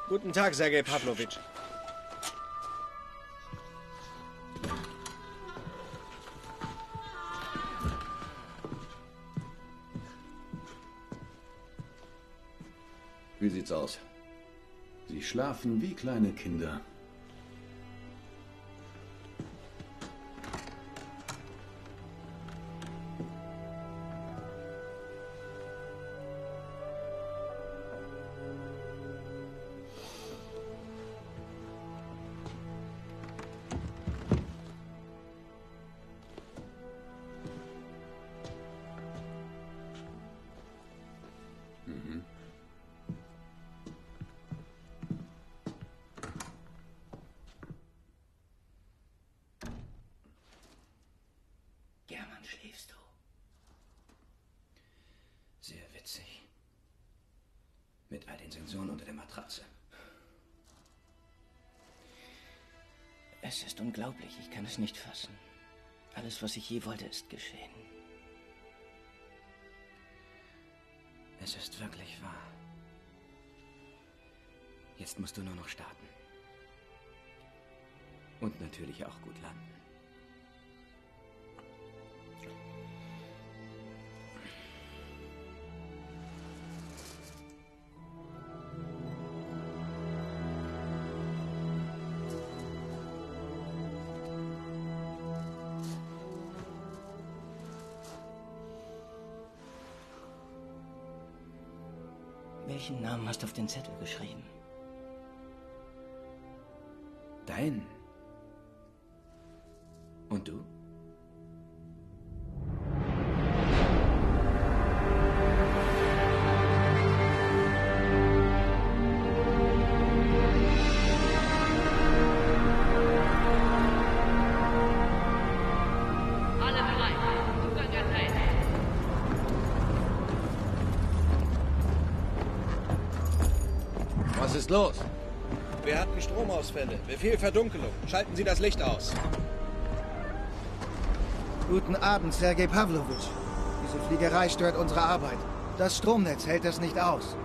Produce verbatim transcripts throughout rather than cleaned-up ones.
Guten Tag, Sergej Pawlowitsch. Wie sieht's aus? Sie schlafen wie kleine Kinder. Schläfst du? Sehr witzig. Mit all den Sensoren unter der Matratze. Es ist unglaublich, ich kann es nicht fassen. Alles, was ich je wollte, ist geschehen. Es ist wirklich wahr. Jetzt musst du nur noch starten. Und natürlich auch gut landen. Welchen Namen hast du auf den Zettel geschrieben? Dein. Und du? Alle bereit. Zugang erteilt. Was ist los? Wir hatten Stromausfälle. Befehl Verdunkelung. Schalten Sie das Licht aus. Guten Abend, Sergej Pawlowitsch. Diese Fliegerei stört unsere Arbeit. Das Stromnetz hält das nicht aus.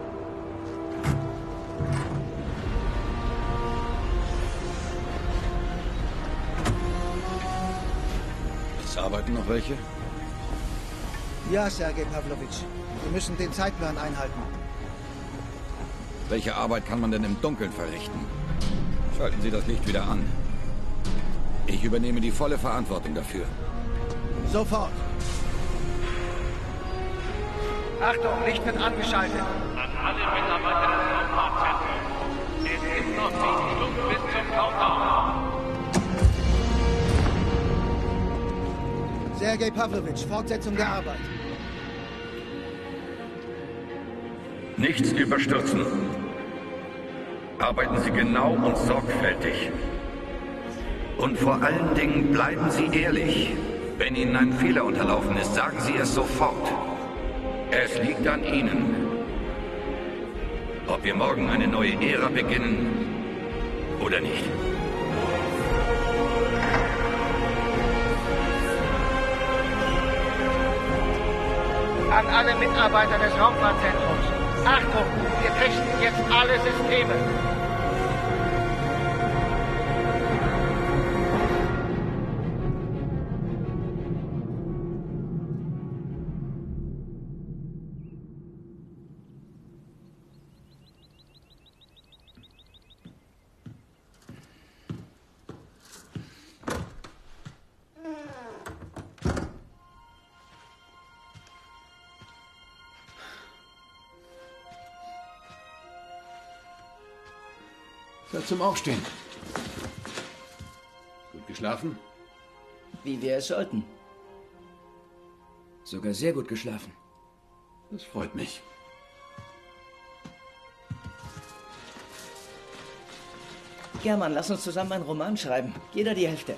Es arbeiten noch welche? Ja, Sergej Pawlowitsch. Wir müssen den Zeitplan einhalten. Welche Arbeit kann man denn im Dunkeln verrichten? Schalten Sie das Licht wieder an. Ich übernehme die volle Verantwortung dafür. Sofort. Achtung, Licht wird angeschaltet. An alle Mitarbeiter des Raumfahrtzentrums. Es ist noch sieben Stunden bis zum Countdown. Sergej Pawlowitsch, Fortsetzung der Arbeit. Nichts überstürzen. Arbeiten Sie genau und sorgfältig. Und vor allen Dingen bleiben Sie ehrlich. Wenn Ihnen ein Fehler unterlaufen ist, sagen Sie es sofort. Es liegt an Ihnen. Ob wir morgen eine neue Ära beginnen oder nicht. An alle Mitarbeiter des Raumfahrtzentrums. Achtung, wir testen jetzt alle Systeme. Zeit zum Aufstehen. Gut geschlafen? Wie wir es sollten. Sogar sehr gut geschlafen. Das freut mich. German, lass uns zusammen einen Roman schreiben. Jeder die Hälfte.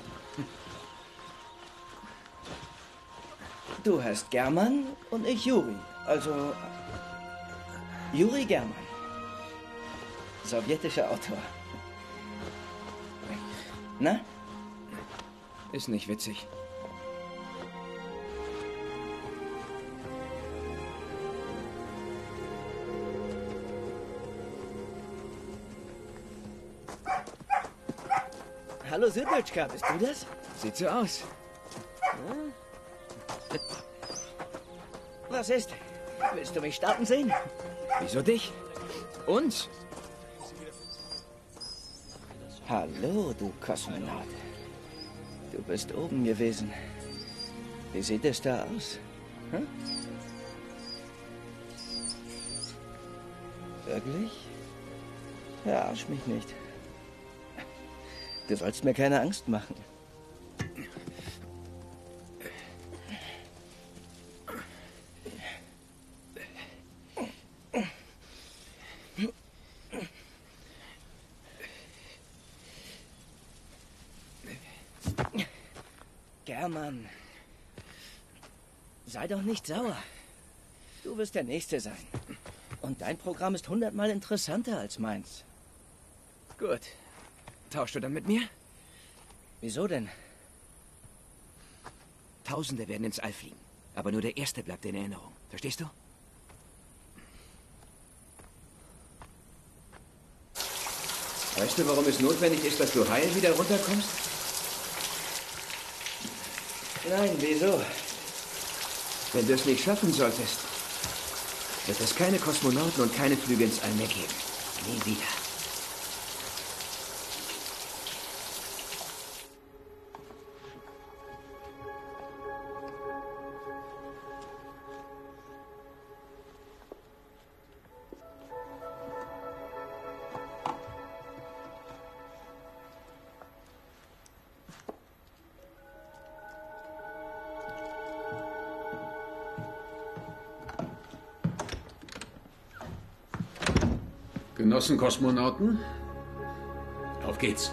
Du heißt German und ich Juri. Also Juri German. Sowjetischer Autor. Na? Ist nicht witzig. Hallo Süddeutscher, bist du das? Sieht so aus. Ja. Was ist? Willst du mich starten sehen? Wieso dich? Uns? Hallo, du Kosmonaut. Du bist oben gewesen. Wie sieht es da aus? Hm? Wirklich? Verarsch mich nicht. Du sollst mir keine Angst machen. German, sei doch nicht sauer. Du wirst der Nächste sein. Und dein Programm ist hundertmal interessanter als meins. Gut. Tauschst du dann mit mir? Wieso denn? Tausende werden ins All fliegen. Aber nur der Erste bleibt in Erinnerung. Verstehst du? Weißt du, warum es notwendig ist, dass du heil wieder runterkommst? Nein, wieso? Wenn du es nicht schaffen solltest, wird es keine Kosmonauten und keine Flüge ins All mehr geben. Nie wieder. Genossen Kosmonauten, auf geht's.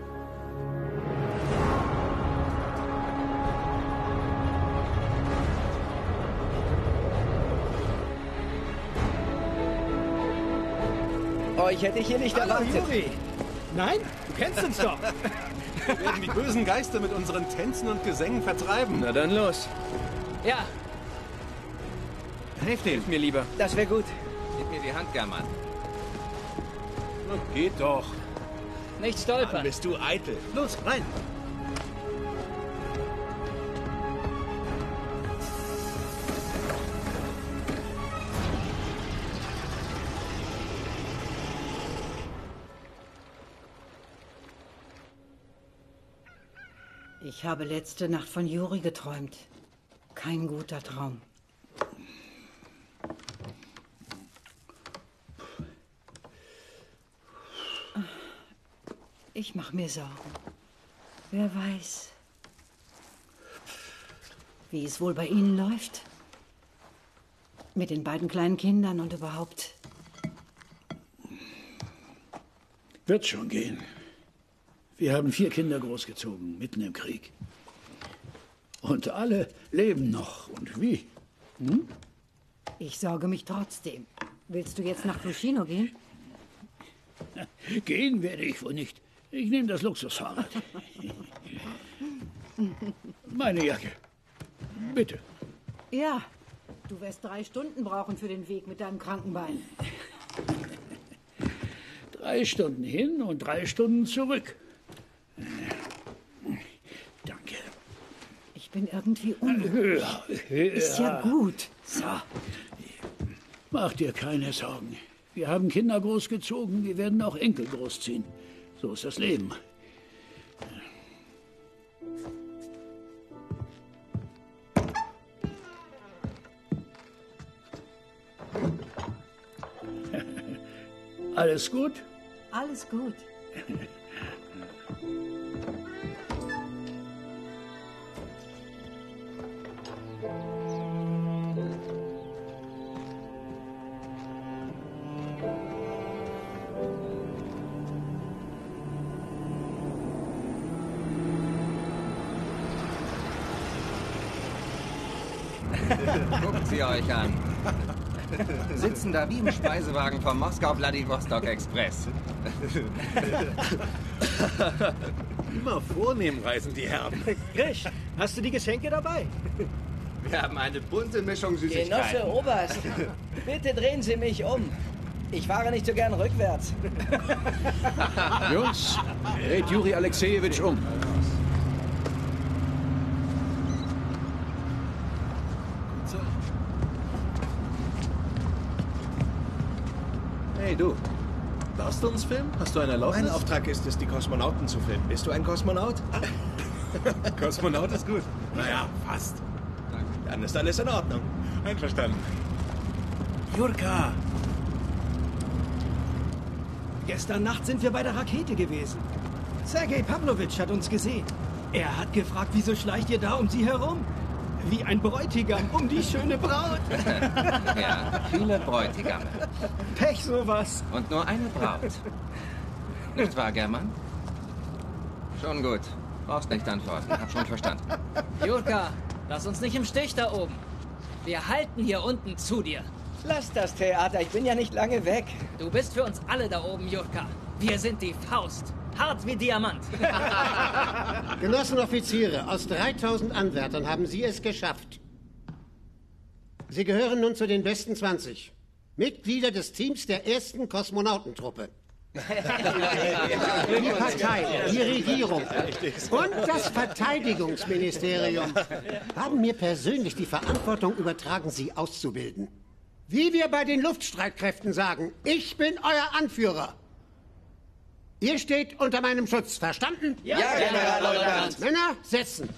Euch hätte ich hier nicht Hallo, erwartet. Juri. Nein? Du kennst uns doch. Wir werden die bösen Geister mit unseren Tänzen und Gesängen vertreiben. Na dann los. Ja, Hilf Hilf mir lieber. das wäre gut. Gib mir die Hand, German. Na, geht doch. Nicht stolpern. Mann, bist du eitel. Los, rein. Ich habe letzte Nacht von Juri geträumt. Kein guter Traum. Ich mache mir Sorgen. Wer weiß, wie es wohl bei Ihnen läuft. Mit den beiden kleinen Kindern und überhaupt. Wird schon gehen. Wir haben vier Kinder großgezogen, mitten im Krieg. Und alle leben noch. Und wie? Hm? Ich sorge mich trotzdem. Willst du jetzt nach Fushino gehen? Gehen werde ich wohl nicht. Ich nehme das Luxusfahrrad. Meine Jacke. Bitte. Ja, du wirst drei Stunden brauchen für den Weg mit deinem kranken Bein. Drei Stunden hin und drei Stunden zurück. Danke. Ich bin irgendwie unruhig. Höher, höher. Ist ja gut. So. Mach dir keine Sorgen. Wir haben Kinder großgezogen, wir werden auch Enkel großziehen. So ist das Leben. Alles gut? Alles gut. Guckt sie euch an. Sitzen da wie im Speisewagen vom Moskau-Wladiwostok-Express. Immer vornehm reisen die Herren. Grisch, hast du die Geschenke dabei? Wir haben eine bunte Mischung Süßigkeiten. Genosse Oberst, bitte drehen Sie mich um. Ich fahre nicht so gern rückwärts. Jungs, dreht Juri Alexejewitsch um. Hey, du. Darfst du uns filmen? Hast du eine Erlaubnis? Mein Auftrag ist es, die Kosmonauten zu filmen. Bist du ein Kosmonaut? Kosmonaut ist gut. Naja, fast. Dann ist alles in Ordnung. Einverstanden. Jurka! Gestern Nacht sind wir bei der Rakete gewesen. Sergej Pavlovich hat uns gesehen. Er hat gefragt, wieso schleicht ihr da um sie herum? Wie ein Bräutigam um die schöne Braut. Ja, viele Bräutigame. Pech sowas. Und nur eine Braut. Nicht wahr, German? Schon gut. Brauchst nicht antworten. Hab schon verstanden. Jurka, lass uns nicht im Stich da oben. Wir halten hier unten zu dir. Lass das Theater, ich bin ja nicht lange weg. Du bist für uns alle da oben, Jurka. Wir sind die Faust. Hart wie Diamant. Genossenoffiziere, aus dreitausend Anwärtern haben Sie es geschafft. Sie gehören nun zu den besten zwanzig. Mitglieder des Teams der ersten Kosmonautentruppe. Die Partei, die Regierung und das Verteidigungsministerium haben mir persönlich die Verantwortung übertragen, Sie auszubilden. Wie wir bei den Luftstreitkräften sagen, ich bin euer Anführer. Ihr steht unter meinem Schutz, verstanden? Ja, Generalleutnant. Männer, setzen.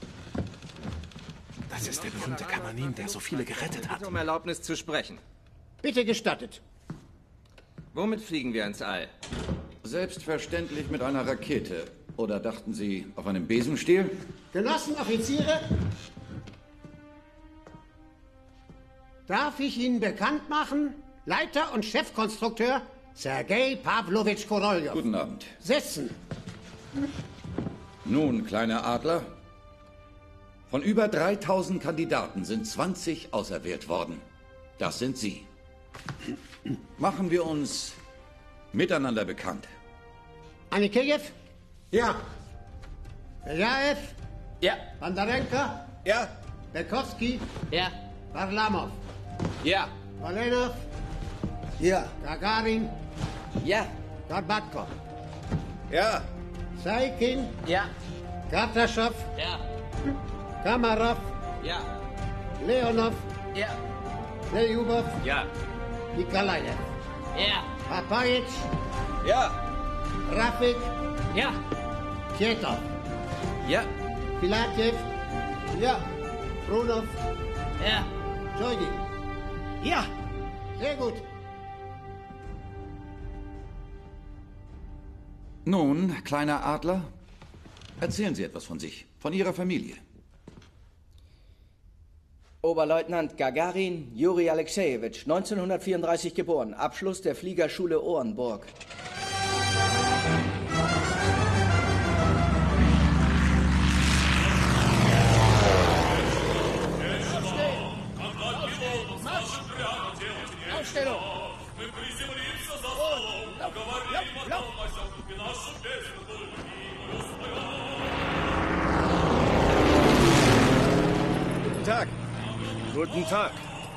Das ist der berühmte Kamanin, der so viele gerettet hat. Um Erlaubnis zu sprechen. Bitte gestattet. Womit fliegen wir ins All? Selbstverständlich mit einer Rakete. Oder dachten Sie auf einem Besenstiel? Genossenoffiziere, darf ich Ihnen bekannt machen? Leiter und Chefkonstrukteur Sergej Pavlovich Korolev. Guten Abend. Setzen. Nun, kleiner Adler. Von über dreitausend Kandidaten sind zwanzig auserwählt worden. Das sind Sie. Machen wir uns miteinander bekannt. Anikejew? Ja. Beljaev? Ja. Bandarenka? Ja. Belkowski? Ja. Varlamov? Ja. Valenov? Ja. Gagarin? Ja. Gorbatkov? Ja. Saikin? Ja. Kartaschow? Ja. Kamarov? Ja. Leonov? Ja. Seljubov? Ja. Nikolajew? Ja. Papajic? Ja. Rafik? Ja. Tjetov? Ja. Filatjew? Ja. Brunov? Ja. Joidi? Ja. Sehr gut. Nun, kleiner Adler, erzählen Sie etwas von sich, von Ihrer Familie. Oberleutnant Gagarin Juri Alexejewitsch, neunzehnhundertvierunddreißig geboren, Abschluss der Fliegerschule Orenburg. Aufstellung! Guten Tag. Guten Tag.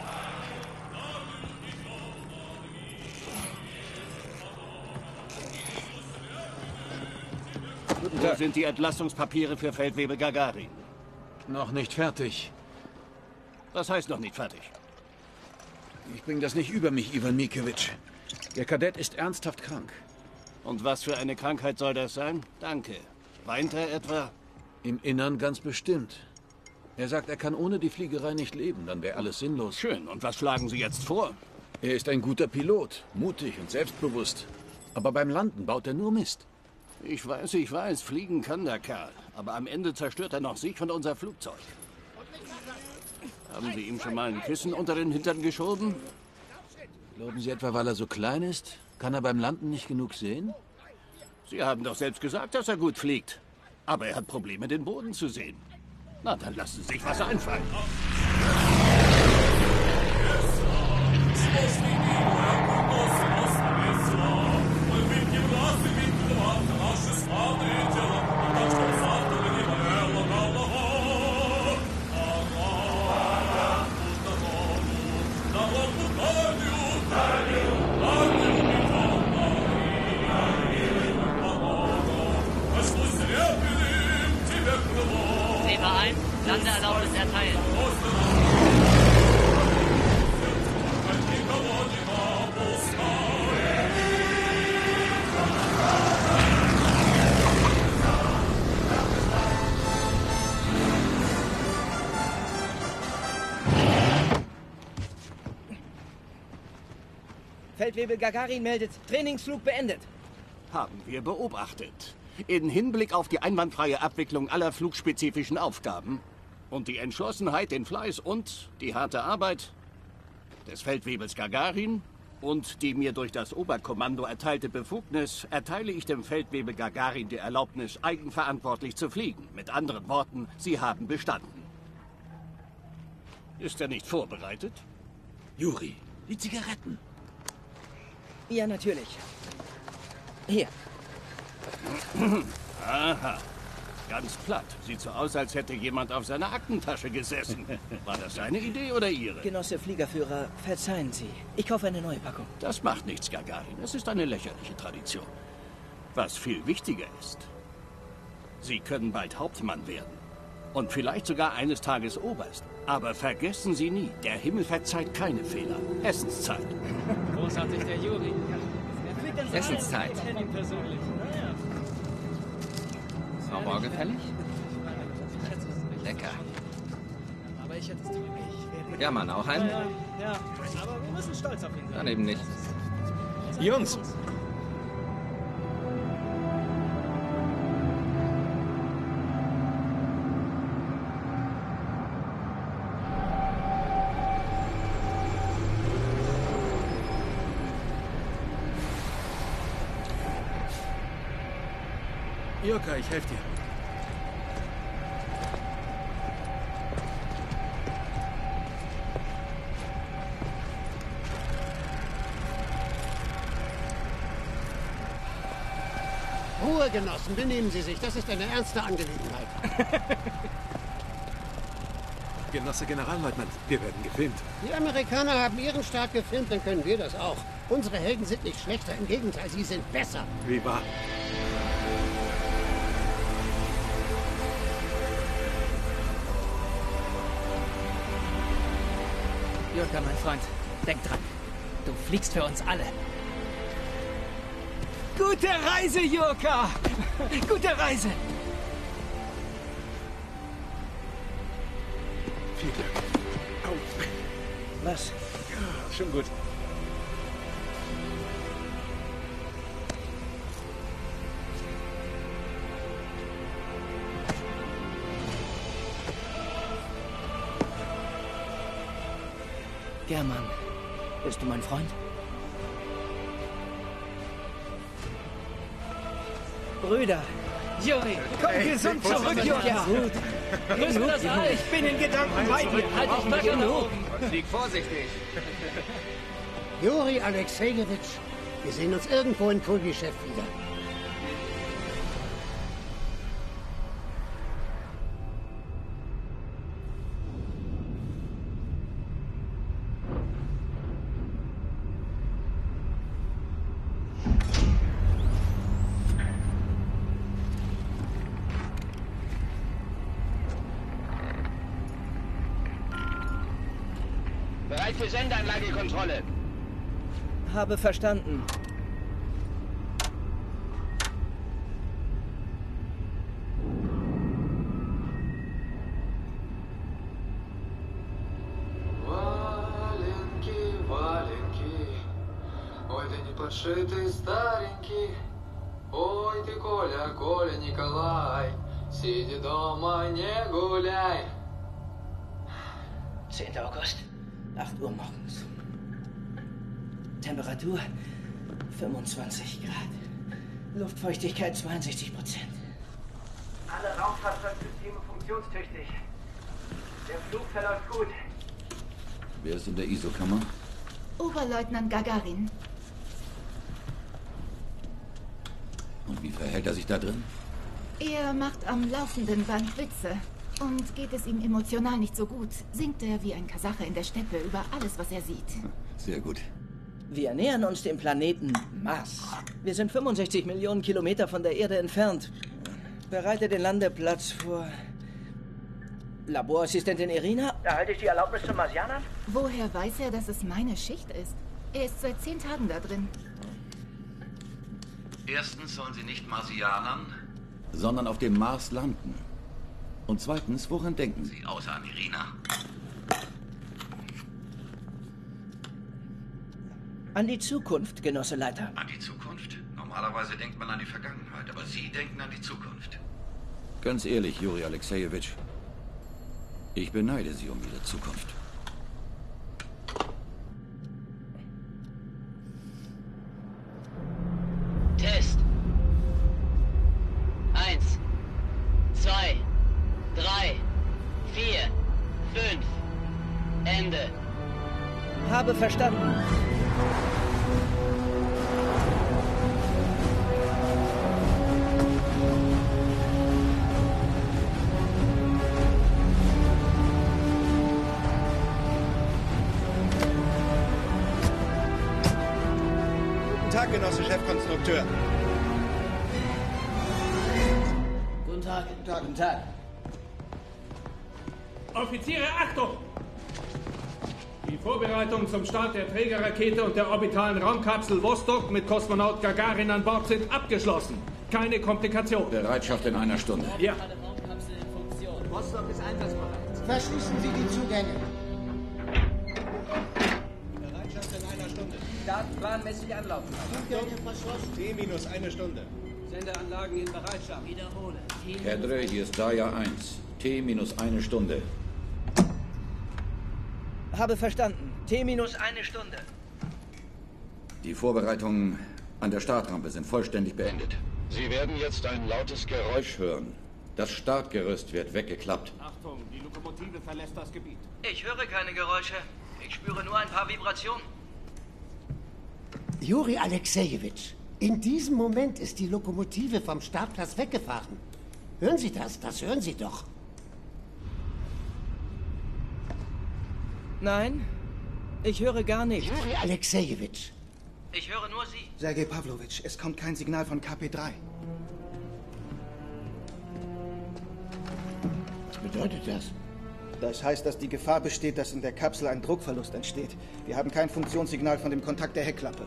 Guten Tag. Wo sind die Entlassungspapiere für Feldwebel Gagarin? Noch nicht fertig. Was heißt noch nicht fertig? Ich bringe das nicht über mich, Ivan Mikewitsch. Der Kadett ist ernsthaft krank. Und was für eine Krankheit soll das sein? Danke. Weint er etwa? Im Innern ganz bestimmt. Er sagt, er kann ohne die Fliegerei nicht leben, dann wäre alles sinnlos. Schön. Und was schlagen Sie jetzt vor? Er ist ein guter Pilot, mutig und selbstbewusst. Aber beim Landen baut er nur Mist. Ich weiß, ich weiß, fliegen kann der Kerl. Aber am Ende zerstört er noch sich und unser Flugzeug. Haben Sie ihm schon mal ein Kissen unter den Hintern geschoben? Glauben Sie etwa, weil er so klein ist? Kann er beim Landen nicht genug sehen? Sie haben doch selbst gesagt, dass er gut fliegt. Aber er hat Probleme, den Boden zu sehen. Na, dann lassen Sie sich was einfallen. Oh! Feldwebel Gagarin meldet, Trainingsflug beendet. Haben wir beobachtet. In Hinblick auf die einwandfreie Abwicklung aller flugspezifischen Aufgaben und die Entschlossenheit, den Fleiß und die harte Arbeit des Feldwebels Gagarin und die mir durch das Oberkommando erteilte Befugnis, erteile ich dem Feldwebel Gagarin die Erlaubnis, eigenverantwortlich zu fliegen. Mit anderen Worten, Sie haben bestanden. Ist er nicht vorbereitet? Juri, die Zigaretten. Ja, natürlich. Hier. Aha. Ganz platt. Sieht so aus, als hätte jemand auf seiner Aktentasche gesessen. War das seine Idee oder Ihre? Genosse Fliegerführer, verzeihen Sie. Ich kaufe eine neue Packung. Das macht nichts, Gagarin. Es ist eine lächerliche Tradition. Was viel wichtiger ist, Sie können bald Hauptmann werden. Und vielleicht sogar eines Tages Oberst. Aber vergessen Sie nie, der Himmel verzeiht keine Fehler. Essenszeit. Großartig, der Juri. Essenszeit. Sauber gefällig? Lecker. Aber ich hätte es dir nicht. Ja, Mann, auch einen? Ja, ja, aber wir müssen stolz auf ihn sein. Dann eben nicht. Jungs! Jurka, ich helfe dir. Ruhe, Genossen, benehmen Sie sich. Das ist eine ernste Angelegenheit. Genosse Generalleutnant, wir werden gefilmt. Die Amerikaner haben ihren Staat gefilmt, dann können wir das auch. Unsere Helden sind nicht schlechter, im Gegenteil, sie sind besser. Wie wahr? Jurka, mein Freund, denk dran. Du fliegst für uns alle. Gute Reise, Jurka! Gute Reise! Viel Glück. Au. Was? Ja, schon gut. German, bist du mein Freund? Brüder! Juri, komm Hey, gesund hey, zurück, hey, Jurka! gut. Grüß das All. Ich bin in Gedanken bei dir. Halt dich Böcker nach oben. Flieg vorsichtig. Juri Alexejewitsch, wir sehen uns irgendwo in Kulbischew wieder. Bereit für Sendeanlagekontrolle. Habe verstanden. Валенки, валенки, ой, ты не подшитый старенький, ой, ты, Коля, Коля, Николай, сиди дома, не гуляй. zehnter August, acht Uhr morgens. Temperatur fünfundzwanzig Grad. Luftfeuchtigkeit zweiundsechzig Prozent. Alle Raumfahrsysteme funktionstüchtig. Der Flug verläuft gut. Wer ist in der I S O-Kammer? Oberleutnant Gagarin. Und wie verhält er sich da drin? Er macht am laufenden Band Witze. Und geht es ihm emotional nicht so gut, singt er wie ein Kasache in der Steppe über alles, was er sieht. Sehr gut. Wir nähern uns dem Planeten Mars. Wir sind fünfundsechzig Millionen Kilometer von der Erde entfernt. Bereite den Landeplatz vor. Laborassistentin Irina? Erhalte ich die Erlaubnis zum Marsianern? Woher weiß er, dass es meine Schicht ist? Er ist seit zehn Tagen da drin. Erstens sollen Sie nicht Marsianern, sondern auf dem Mars landen. Und zweitens, woran denken Sie, außer an Irina? An die Zukunft, Genosse Leiter. An die Zukunft? Normalerweise denkt man an die Vergangenheit, aber Sie denken an die Zukunft. Ganz ehrlich, Juri Alexejewitsch, ich beneide Sie um Ihre Zukunft. Test. Eins, zwei, drei, vier, fünf. Ende. Habe verstanden. Guten Tag, Genosse Chefkonstrukteur. Guten Tag. Guten Tag. Guten Tag. Offiziere, Achtung! Die Vorbereitungen zum Start der Trägerrakete und der orbitalen Raumkapsel Vostok mit Kosmonaut Gagarin an Bord sind abgeschlossen. Keine Komplikation. Bereitschaft in einer Stunde. Ja. Vostok ist einsatzbereit. Verschließen Sie die Zugänge. Bereitschaft in einer Stunde. Daten planmäßig anlaufen. Zugänge verschlossen. T minus eine Stunde. Sendeanlagen in Bereitschaft. Wiederhole. Kedre, hier ist Daya eins. T minus eine Stunde. Habe verstanden. T minus eine Stunde. Die Vorbereitungen an der Startrampe sind vollständig beendet. Sie werden jetzt ein lautes Geräusch hören. Das Startgerüst wird weggeklappt. Achtung, die Lokomotive verlässt das Gebiet. Ich höre keine Geräusche. Ich spüre nur ein paar Vibrationen. Juri Alexejewitsch, in diesem Moment ist die Lokomotive vom Startplatz weggefahren. Hören Sie das? Das hören Sie doch. Nein, ich höre gar nichts. Juri Alexejewitsch. Ich höre nur Sie. Sergei Pavlovich, es kommt kein Signal von K P drei. Was bedeutet das? Das heißt, dass die Gefahr besteht, dass in der Kapsel ein Druckverlust entsteht. Wir haben kein Funktionssignal von dem Kontakt der Heckklappe.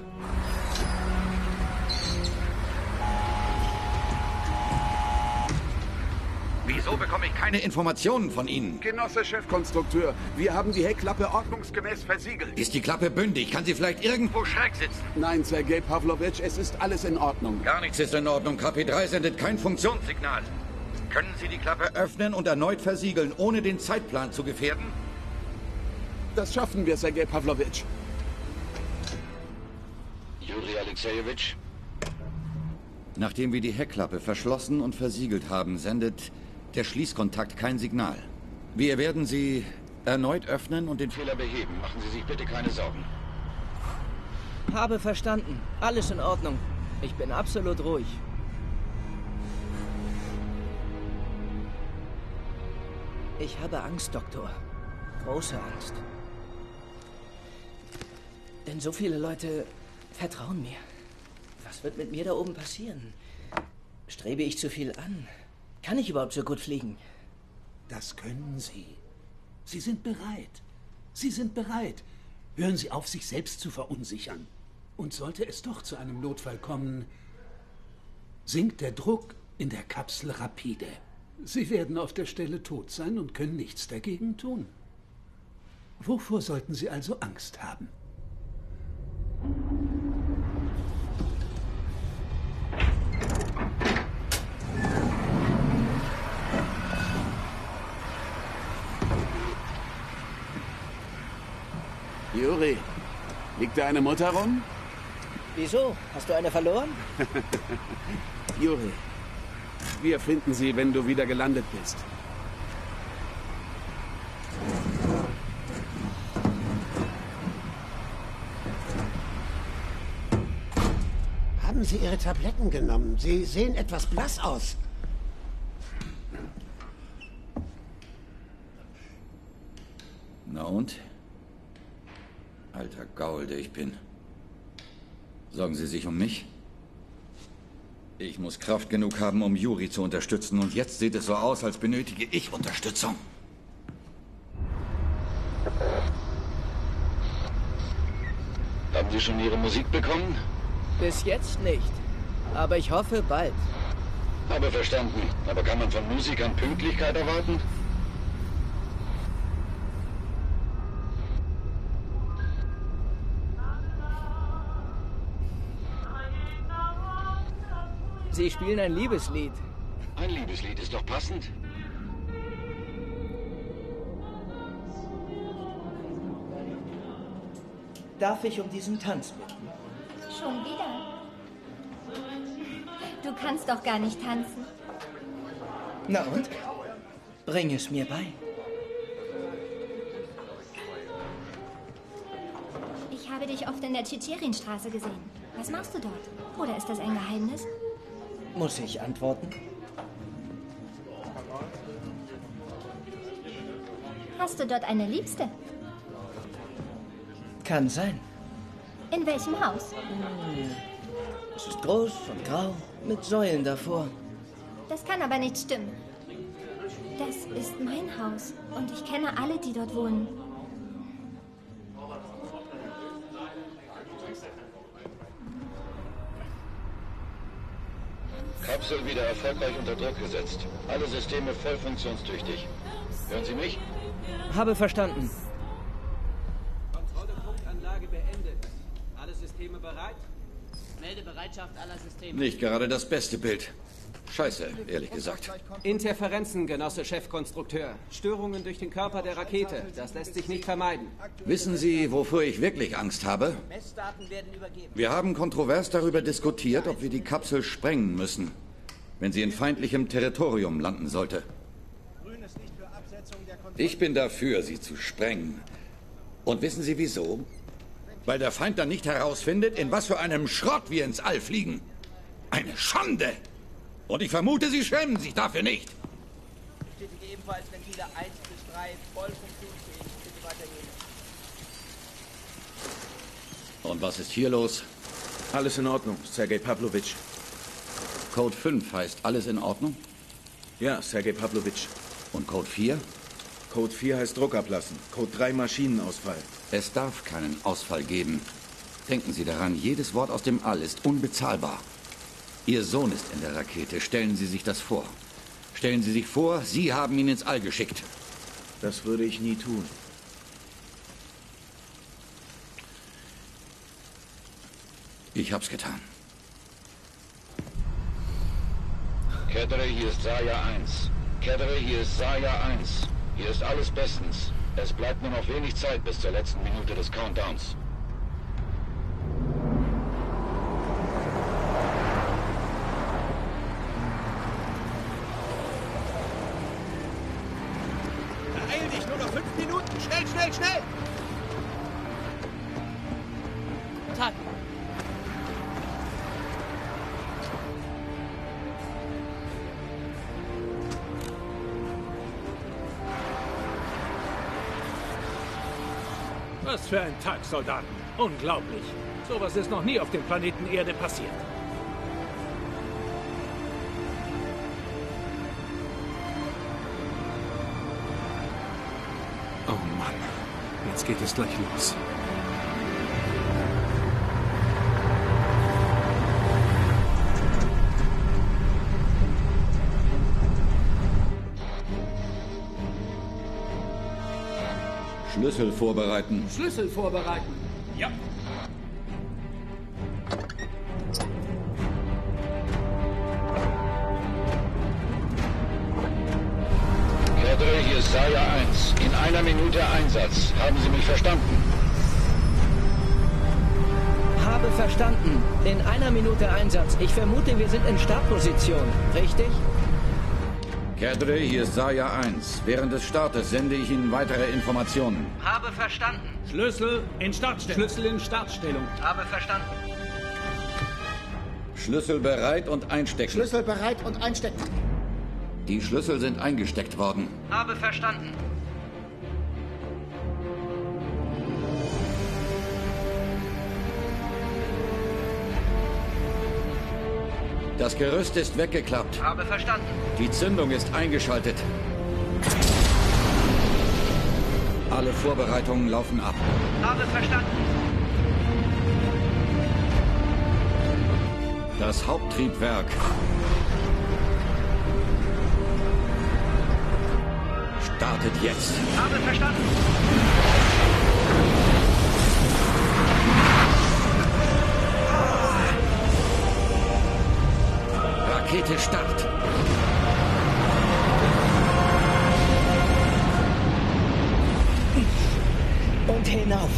Wieso bekomme ich keine Informationen von Ihnen? Genosse Chefkonstrukteur, wir haben die Heckklappe ordnungsgemäß versiegelt. Ist die Klappe bündig? Kann sie vielleicht irgendwo schräg sitzen? Nein, Sergei Pavlovich, es ist alles in Ordnung. Gar nichts ist in Ordnung. K P drei sendet kein Funktionssignal. Können Sie die Klappe öffnen und erneut versiegeln, ohne den Zeitplan zu gefährden? Das schaffen wir, Sergei Pavlovich. Juri Alexejewitsch? Nachdem wir die Heckklappe verschlossen und versiegelt haben, sendet der Schließkontakt kein Signal. Wir werden sie erneut öffnen und den Fehler beheben. Machen Sie sich bitte keine Sorgen. Habe verstanden. Alles in Ordnung. Ich bin absolut ruhig. Ich habe Angst, Doktor. Große Angst. Denn so viele Leute vertrauen mir. Was wird mit mir da oben passieren? Strebe ich zu viel an? Kann ich überhaupt so gut fliegen? Das können Sie. Sie sind bereit. Sie sind bereit. Hören Sie auf, sich selbst zu verunsichern. Und sollte es doch zu einem Notfall kommen, sinkt der Druck in der Kapsel rapide. Sie werden auf der Stelle tot sein und können nichts dagegen tun. Wovor sollten Sie also Angst haben? Juri, liegt da eine Mutter rum? Wieso? Hast du eine verloren? Juri, wir finden sie, wenn du wieder gelandet bist. Haben Sie Ihre Tabletten genommen? Sie sehen etwas blass aus. Na und? Alter Gaul, der ich bin. Sorgen Sie sich um mich? Ich muss Kraft genug haben, um Juri zu unterstützen. Und jetzt sieht es so aus, als benötige ich Unterstützung. Haben Sie schon Ihre Musik bekommen? Bis jetzt nicht. Aber ich hoffe, bald. Habe verstanden. Aber kann man von Musikern Pünktlichkeit erwarten? Sie spielen ein Liebeslied. Ein Liebeslied ist doch passend. Darf ich um diesen Tanz bitten? Schon wieder? Du kannst doch gar nicht tanzen. Na und? Bring es mir bei. Ich habe dich oft in der Tschitscherinstraße gesehen. Was machst du dort? Oder ist das ein Geheimnis? Muss ich antworten? Hast du dort eine Liebste? Kann sein. In welchem Haus? Hm. Es ist groß und grau, mit Säulen davor. Das kann aber nicht stimmen. Das ist mein Haus und ich kenne alle, die dort wohnen. Kapsel wieder erfolgreich unter Druck gesetzt. Alle Systeme voll funktionstüchtig. Hören Sie mich? Habe verstanden. Kontrolle-Punktanlage beendet. Alle Systeme bereit? Meldebereitschaft aller Systeme. Nicht gerade das beste Bild. Scheiße, ehrlich gesagt. Interferenzen, Genosse Chefkonstrukteur. Störungen durch den Körper der Rakete. Das lässt sich nicht vermeiden. Wissen Sie, wofür ich wirklich Angst habe? Wir haben kontrovers darüber diskutiert, ob wir die Kapsel sprengen müssen, wenn sie in feindlichem Territorium landen sollte. Ich bin dafür, sie zu sprengen. Und wissen Sie wieso? Weil der Feind dann nicht herausfindet, in was für einem Schrott wir ins All fliegen. Eine Schande! Und ich vermute, Sie schämen sich dafür nicht. Bestätige ebenfalls Ventile eins bis drei voll funktionsfähig. Bitte weitergehen. Und was ist hier los? Alles in Ordnung, Sergei Pavlovich. Code fünf heißt alles in Ordnung? Ja, Sergei Pavlovich. Und Code vier? Code vier heißt Druck ablassen. Code drei Maschinenausfall. Es darf keinen Ausfall geben. Denken Sie daran, jedes Wort aus dem All ist unbezahlbar. Ihr Sohn ist in der Rakete. Stellen Sie sich das vor. Stellen Sie sich vor, Sie haben ihn ins All geschickt. Das würde ich nie tun. Ich hab's getan. Kedre, hier ist Saya eins. Kedre, hier ist Saya eins. Hier ist alles bestens. Es bleibt nur noch wenig Zeit bis zur letzten Minute des Countdowns. Beeil dich, nur noch fünf Minuten. Schnell, schnell, schnell! Tag. Was für ein Tag, Soldaten. Unglaublich. Sowas ist noch nie auf dem Planeten Erde passiert. Oh Mann, jetzt geht es gleich los. Schlüssel vorbereiten. Schlüssel vorbereiten. Ja. Kedre, hier ist Saya eins. In einer Minute Einsatz. Haben Sie mich verstanden? Habe verstanden. In einer Minute Einsatz. Ich vermute, wir sind in Startposition. Richtig? Kedre, hier ist Saya eins. Während des Startes sende ich Ihnen weitere Informationen. Habe verstanden. Schlüssel in Startstellung. Schlüssel in Startstellung. Habe verstanden. Schlüssel bereit und einstecken. Schlüssel bereit und einstecken. Die Schlüssel sind eingesteckt worden. Habe verstanden. Das Gerüst ist weggeklappt. Habe verstanden. Die Zündung ist eingeschaltet. Alle Vorbereitungen laufen ab. Habe verstanden. Das Haupttriebwerk startet jetzt. Habe verstanden. Rakete Start. Und hinauf.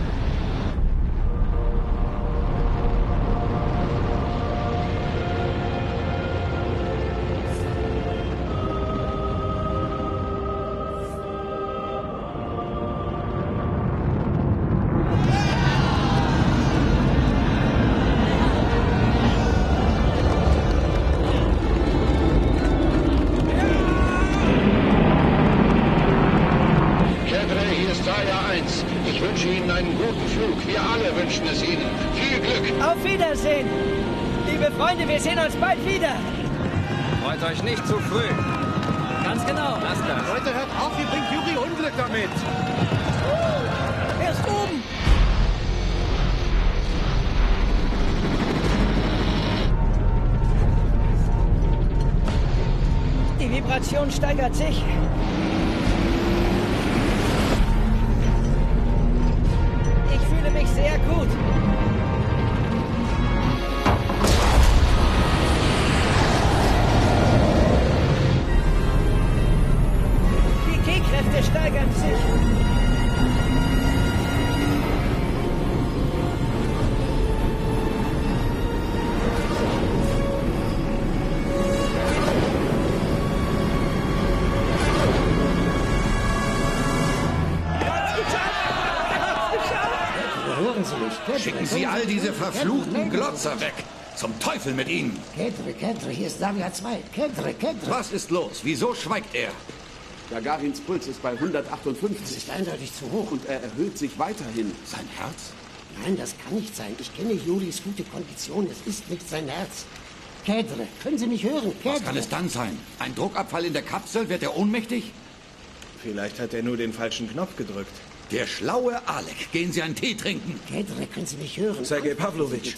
Wir sehen uns bald wieder. Freut euch nicht zu früh. Ganz genau. Lasst das. Leute, hört auf, ihr bringt Juri Unglück damit. Er ist oben. Die Vibration steigert sich. Ich fühle mich sehr gut. Kräfte steigern sich. Hören Sie mich, Kedre. Schicken Sie all diese verfluchten Glotzer weg. Zum Teufel mit ihnen. Kedre, Kedre, hier ist Daria zwei. Kedre, Kedre. Was ist los? Wieso schweigt er? Gagarins Puls ist bei hundertachtundfünfzig. Das ist eindeutig zu hoch. Und er erhöht sich weiterhin. Sein Herz? Nein, das kann nicht sein. Ich kenne Julis gute Kondition. Es ist nicht sein Herz. Kedre, können Sie mich hören? Kedre. Was kann es dann sein? Ein Druckabfall in der Kapsel? Wird er ohnmächtig? Vielleicht hat er nur den falschen Knopf gedrückt. Der schlaue Alec. Gehen Sie einen Tee trinken. Kedre, können Sie mich hören? Sergej Pavlovich.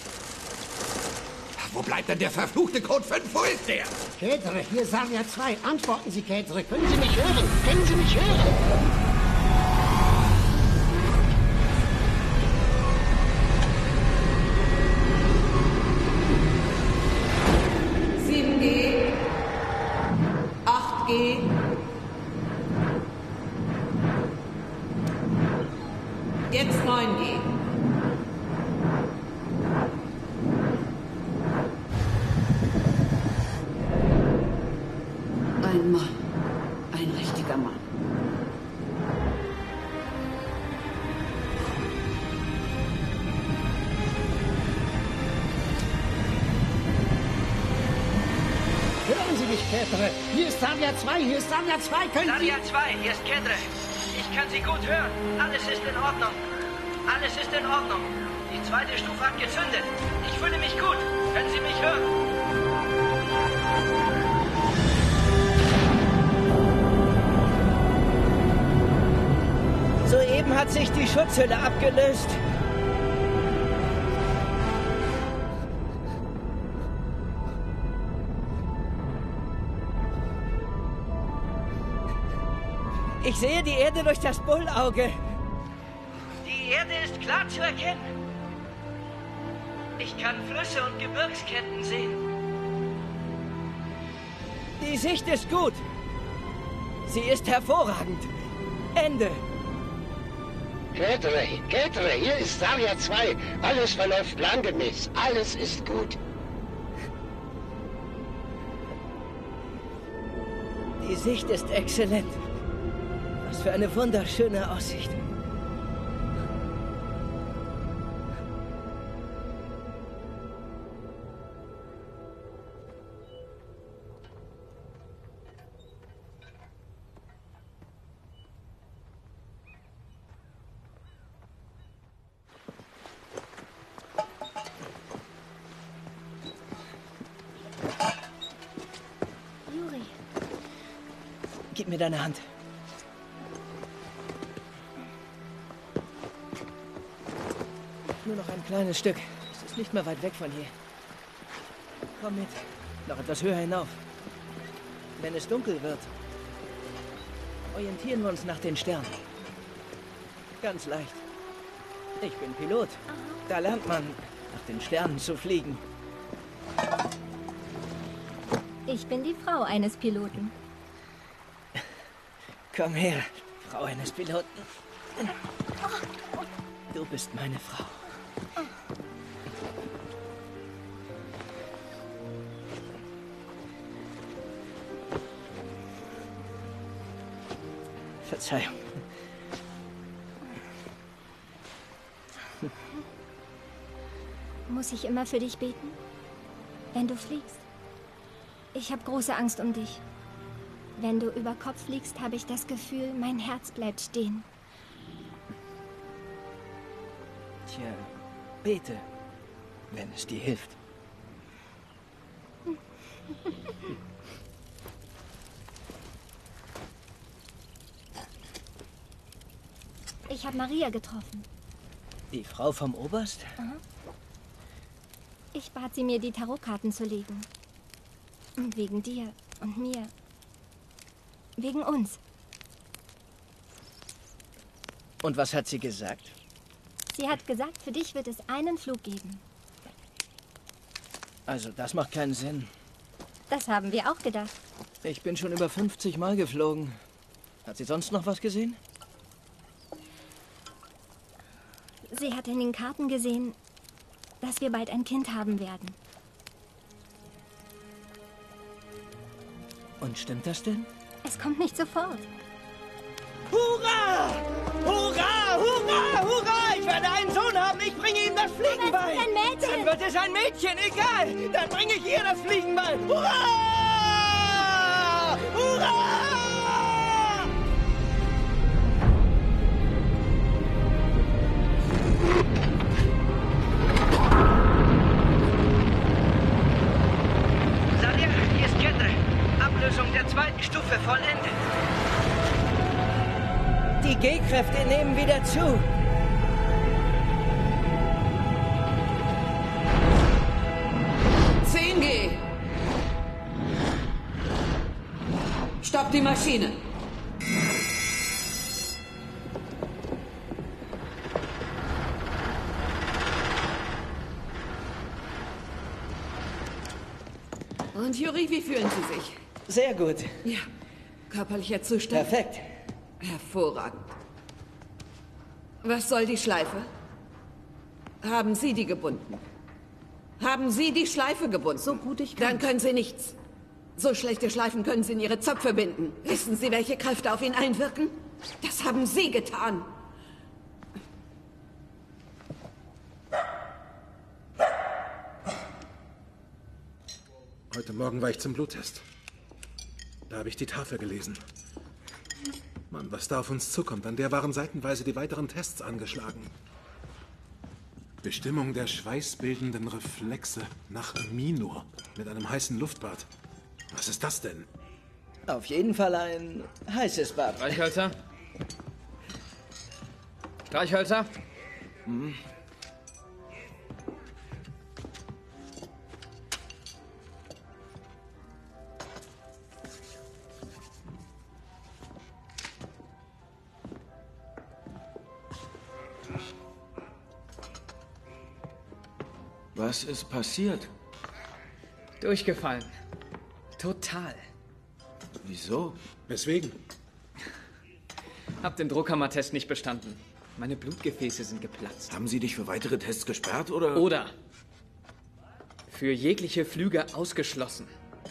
Wo bleibt denn der verfluchte Code fünf? Wo ist der? Kedre, hier Saria zwei. Antworten Sie, Kedre. Können Sie mich hören? Können Sie mich hören? sieben G. acht G. Jetzt neun G. Ein Mann. Ein richtiger Mann. Hören Sie mich, Kedre. Hier ist Daria zwei. Hier ist Daria zwei. Können Sie... Daria zwei, hier ist Kedre. Ich kann Sie gut hören. Alles ist in Ordnung. Alles ist in Ordnung. Die zweite Stufe hat gezündet. Ich fühle mich gut. Können Sie mich hören? Soeben hat sich die Schutzhülle abgelöst. Ich sehe die Erde durch das Bullauge. Die Erde ist klar zu erkennen. Ich kann Flüsse und Gebirgsketten sehen. Die Sicht ist gut. Sie ist hervorragend. Ende. Kedre, Kedre, hier ist Daria zwei. Alles verläuft plangemäß. Alles ist gut. Die Sicht ist exzellent. Was für eine wunderschöne Aussicht. Juri. Gib mir deine Hand. Nur noch ein kleines Stück. Es ist nicht mehr weit weg von hier. Komm mit. Noch etwas höher hinauf. Wenn es dunkel wird, orientieren wir uns nach den Sternen. Ganz leicht. Ich bin Pilot. Da lernt man, nach den Sternen zu fliegen. Ich bin die Frau eines Piloten. Komm her, Frau eines Piloten. Du bist meine Frau. Verzeihung. Muss ich immer für dich beten? Wenn du fliegst? Ich habe große Angst um dich. Wenn du über Kopf fliegst, habe ich das Gefühl, mein Herz bleibt stehen. Tja, bete, wenn es dir hilft. Ich habe Maria getroffen. Die Frau vom Oberst? Aha. Ich bat sie, mir die Tarotkarten zu legen. Und wegen dir und mir. Wegen uns. Und was hat sie gesagt? Sie hat gesagt, für dich wird es einen Flug geben. Also, das macht keinen Sinn. Das haben wir auch gedacht. Ich bin schon über fünfzig Mal geflogen. Hat sie sonst noch was gesehen? Sie hat in den Karten gesehen, dass wir bald ein Kind haben werden. Und stimmt das denn? Es kommt nicht sofort. Hurra! Hurra! Hurra! Hurra! Ich werde einen Sohn haben. Ich bringe ihm das Fliegen bei. Es ist ein Mädchen. Dann wird es ein Mädchen. Egal. Dann bringe ich ihr das Fliegen bei. Hurra! Hurra! Salia, hier ist Kendre. Ablösung der zweiten Stufe vollendet. Die G-Kräfte nehmen wieder zu. zehn G. Stopp die Maschine. Und Juri, wie fühlen Sie sich? Sehr gut. Ja. Körperlicher Zustand? Perfekt. Hervorragend. Was soll die Schleife? Haben Sie die gebunden? Haben Sie die Schleife gebunden? So gut ich kann. Dann können Sie nichts. So schlechte Schleifen können Sie in Ihre Zöpfe binden. Wissen Sie, welche Kräfte auf ihn einwirken? Das haben Sie getan. Heute Morgen war ich zum Bluttest. Da habe ich die Tafel gelesen. Mann, was da auf uns zukommt, an der waren seitenweise die weiteren Tests angeschlagen. Bestimmung der schweißbildenden Reflexe nach Minor mit einem heißen Luftbad. Was ist das denn? Auf jeden Fall ein heißes Bad. Streichhölzer? Streichhölzer? Hm. Was ist passiert? Durchgefallen. Total. Wieso? Weswegen? Hab den Druckhammertest nicht bestanden. Meine Blutgefäße sind geplatzt. Haben Sie dich für weitere Tests gesperrt, oder? Oder für jegliche Flüge ausgeschlossen.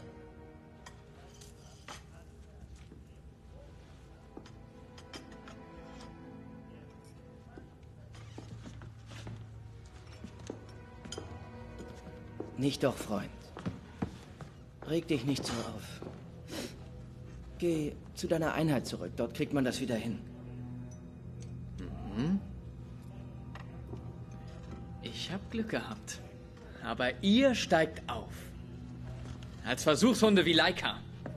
Nicht doch, Freund. Reg dich nicht so auf. Geh zu deiner Einheit zurück. Dort kriegt man das wieder hin. Mhm. Ich hab Glück gehabt. Aber ihr steigt auf. Als Versuchshunde wie Laika.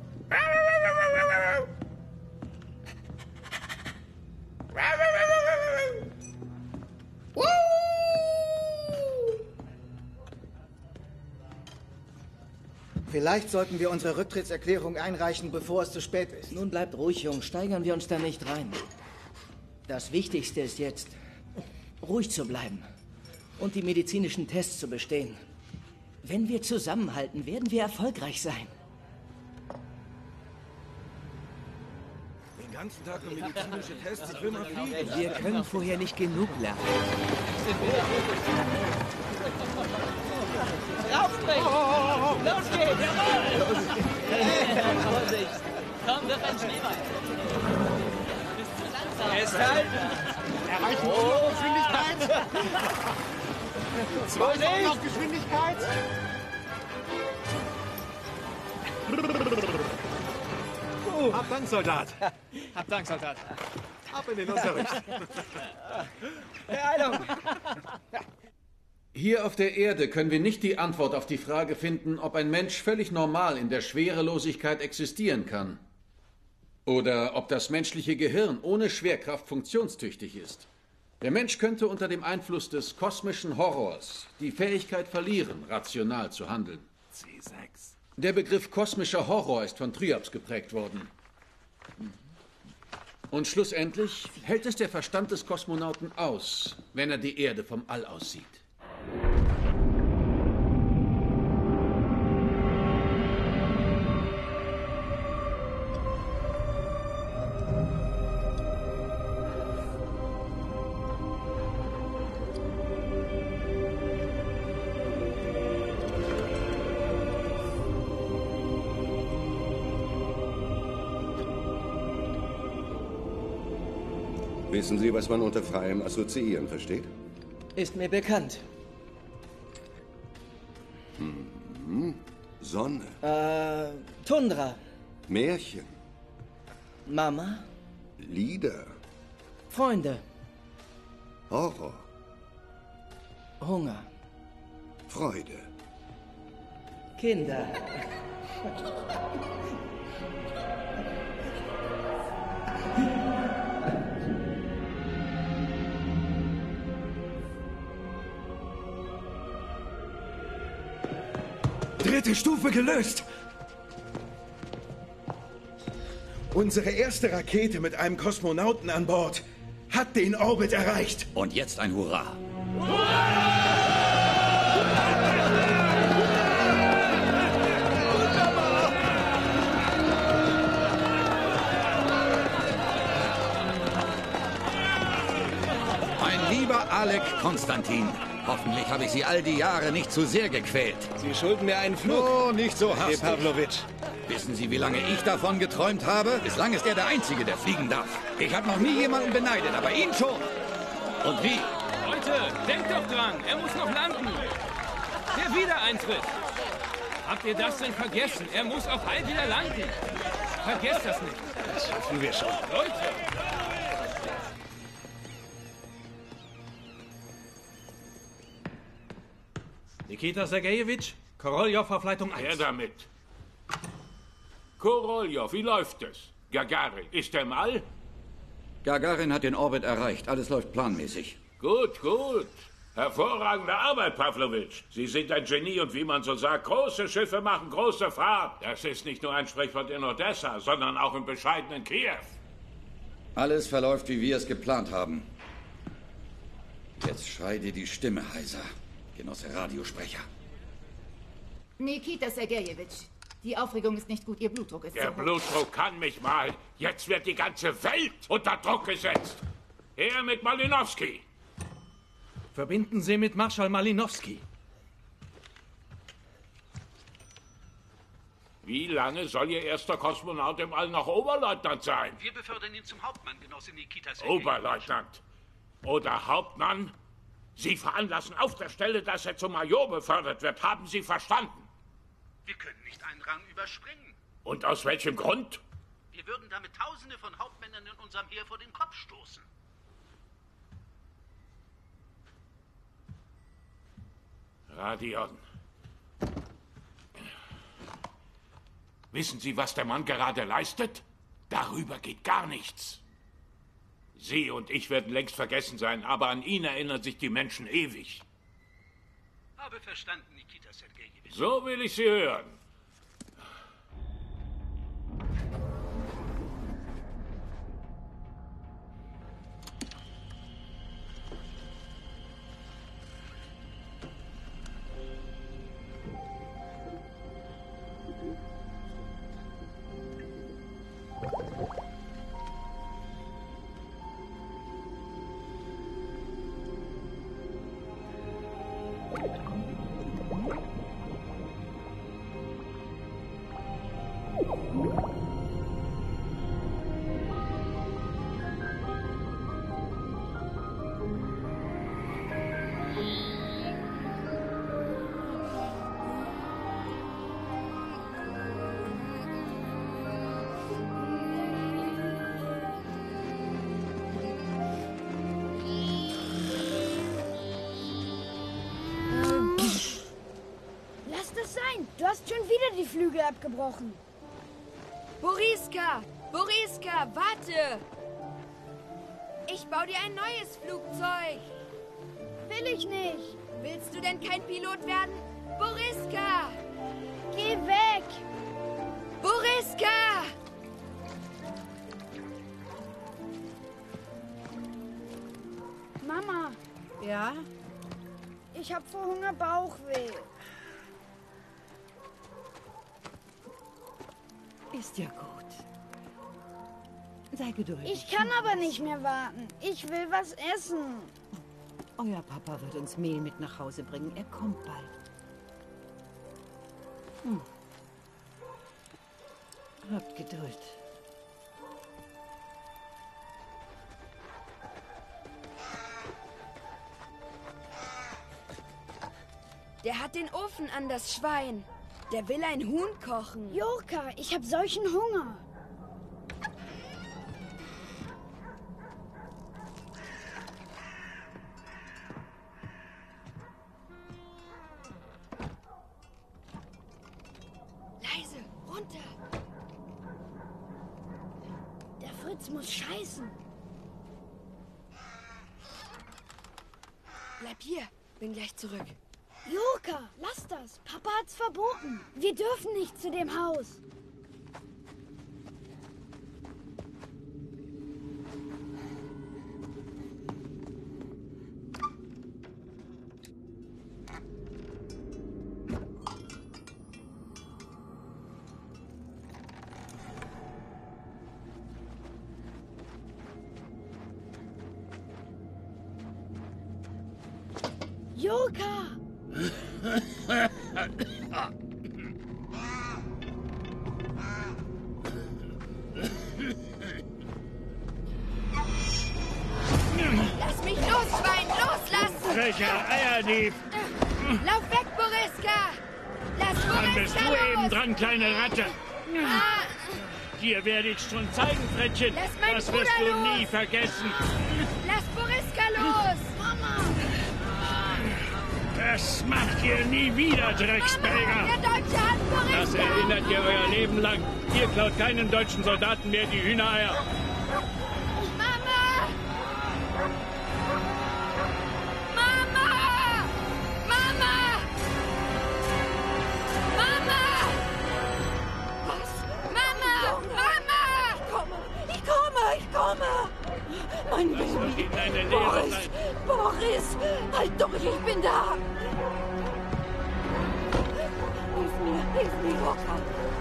Vielleicht sollten wir unsere Rücktrittserklärung einreichen, bevor es zu spät ist. Nun bleibt ruhig, Jungs. Steigern wir uns da nicht rein. Das Wichtigste ist jetzt, ruhig zu bleiben und die medizinischen Tests zu bestehen. Wenn wir zusammenhalten, werden wir erfolgreich sein. ganzen Tag nur medizinische Tests. Ich will mal fliegen. Wir können vorher nicht genug lernen. Raufspringen! Oh, oh, oh, oh. Los geht's! Jawohl! Vorsicht! Komm, wirf einen Schneeball. Bist zu langsam. Festhalten! Erreichen oh. Geschwindigkeit! Zwei auf Geschwindigkeit! Oh, hab Dank, Soldat. Hab Dank, Soldat. Ab in den Unterricht. Beeilung! Hier auf der Erde können wir nicht die Antwort auf die Frage finden, ob ein Mensch völlig normal in der Schwerelosigkeit existieren kann. Oder ob das menschliche Gehirn ohne Schwerkraft funktionstüchtig ist. Der Mensch könnte unter dem Einfluss des kosmischen Horrors die Fähigkeit verlieren, rational zu handeln. C sechs. Der Begriff kosmischer Horror ist von Triops geprägt worden. Und schlussendlich hält es der Verstand des Kosmonauten aus, wenn er die Erde vom All aus sieht. Wissen Sie, was man unter freiem Assoziieren versteht? Ist mir bekannt. Hm. Sonne. Äh, Tundra. Märchen. Mama. Lieder. Freunde. Horror. Hunger. Freude. Kinder. Dritte Stufe gelöst. Unsere erste Rakete mit einem Kosmonauten an Bord hat den Orbit erreicht. Und jetzt ein Hurra. Mein lieber Alec Konstantin. Hoffentlich habe ich Sie all die Jahre nicht zu sehr gequält. Sie schulden mir einen Flug. Oh, nicht so hastig. Herr Pavlovich. Wissen Sie, wie lange ich davon geträumt habe? Bislang ist er der Einzige, der fliegen darf. Ich habe noch nie jemanden beneidet, aber ihn schon. Und wie? Leute, denkt doch dran, er muss noch landen. Der Wiedereintritt. Habt ihr das denn vergessen? Er muss auch heil wieder landen. Vergesst das nicht. Das schaffen wir schon. Leute! Nikita Sergejewitsch, Koroljov auf Leitung eins. Her damit. Koroljov, wie läuft es? Gagarin, ist er im All? Gagarin hat den Orbit erreicht. Alles läuft planmäßig. Gut, gut. Hervorragende Arbeit, Pavlovich. Sie sind ein Genie und wie man so sagt, große Schiffe machen große Fahrt. Das ist nicht nur ein Sprichwort in Odessa, sondern auch im bescheidenen Kiew. Alles verläuft, wie wir es geplant haben. Jetzt schrei dir die Stimme heiser, Genosse Radiosprecher. Nikita Sergejewitsch, die Aufregung ist nicht gut, Ihr Blutdruck ist Der so hoch. Blutdruck kann mich mal. Jetzt wird die ganze Welt unter Druck gesetzt. Her mit Malinowski. Verbinden Sie mit Marschall Malinowski. Wie lange soll Ihr erster Kosmonaut im All noch Oberleutnant sein? Wir befördern ihn zum Hauptmann, Genosse Nikita Sergejewitsch. Oberleutnant. Oder Hauptmann? Sie veranlassen auf der Stelle, dass er zum Major befördert wird. Haben Sie verstanden? Wir können nicht einen Rang überspringen. Und aus welchem Grund? Wir würden damit Tausende von Hauptmännern in unserem Heer vor den Kopf stoßen. Radion. Wissen Sie, was der Mann gerade leistet? Darüber geht gar nichts. Sie und ich werden längst vergessen sein, aber an ihn erinnern sich die Menschen ewig. Habe verstanden, Nikita Sergejewitsch. So will ich Sie hören. Lass das sein. Du hast schon wieder die Flügel abgebrochen. Boriska! Boriska, warte! Ich baue dir ein neues Flugzeug. Will ich nicht. Willst du denn kein Pilot werden? Boriska! Geh weg! Boriska! Mama. Ja? Ich hab vor Hunger Bauchweh. Ist ja gut. Sei geduldig. Ich kann aber nicht mehr warten. Ich will was essen. Euer Papa wird uns Mehl mit nach Hause bringen. Er kommt bald. Hm. Habt Geduld. Der hat den Ofen an, das Schwein. Der will ein Huhn kochen. Jurka, ich hab solchen Hunger. Leise, runter. Der Fritz muss scheißen. Bleib hier, bin gleich zurück. Jurka, lass das. Papa hat's verboten. Wir dürfen nicht zu dem Haus. Jurka! Lass mich los, Schwein! Loslassen! Frecher Eierdieb! Lauf weg, Boriska! Lass Boriska Dann bist du los! eben dran, kleine Ratte! Ah, Dir werde ich schon zeigen, Frettchen. Lass meinen Das wirst Bruder du los. nie vergessen. lass Boriska los! Mama! Das macht ihr nie wieder, Drecksbelger. Der Deutsche hat Boriska! Das erinnert ihr euer Leben lang. Ihr klaut keinem deutschen Soldaten mehr die Hühnereier. Mama! Mama! Mama! Mama! Was? Mama! Mama! Ich komme! Ich komme! Ich komme! Mein Das wird Baby! Ihnen eine Lehre Boris! sein. Boris! Halt durch! Ich bin da! Hilf mir! Hilf mir, Jurka!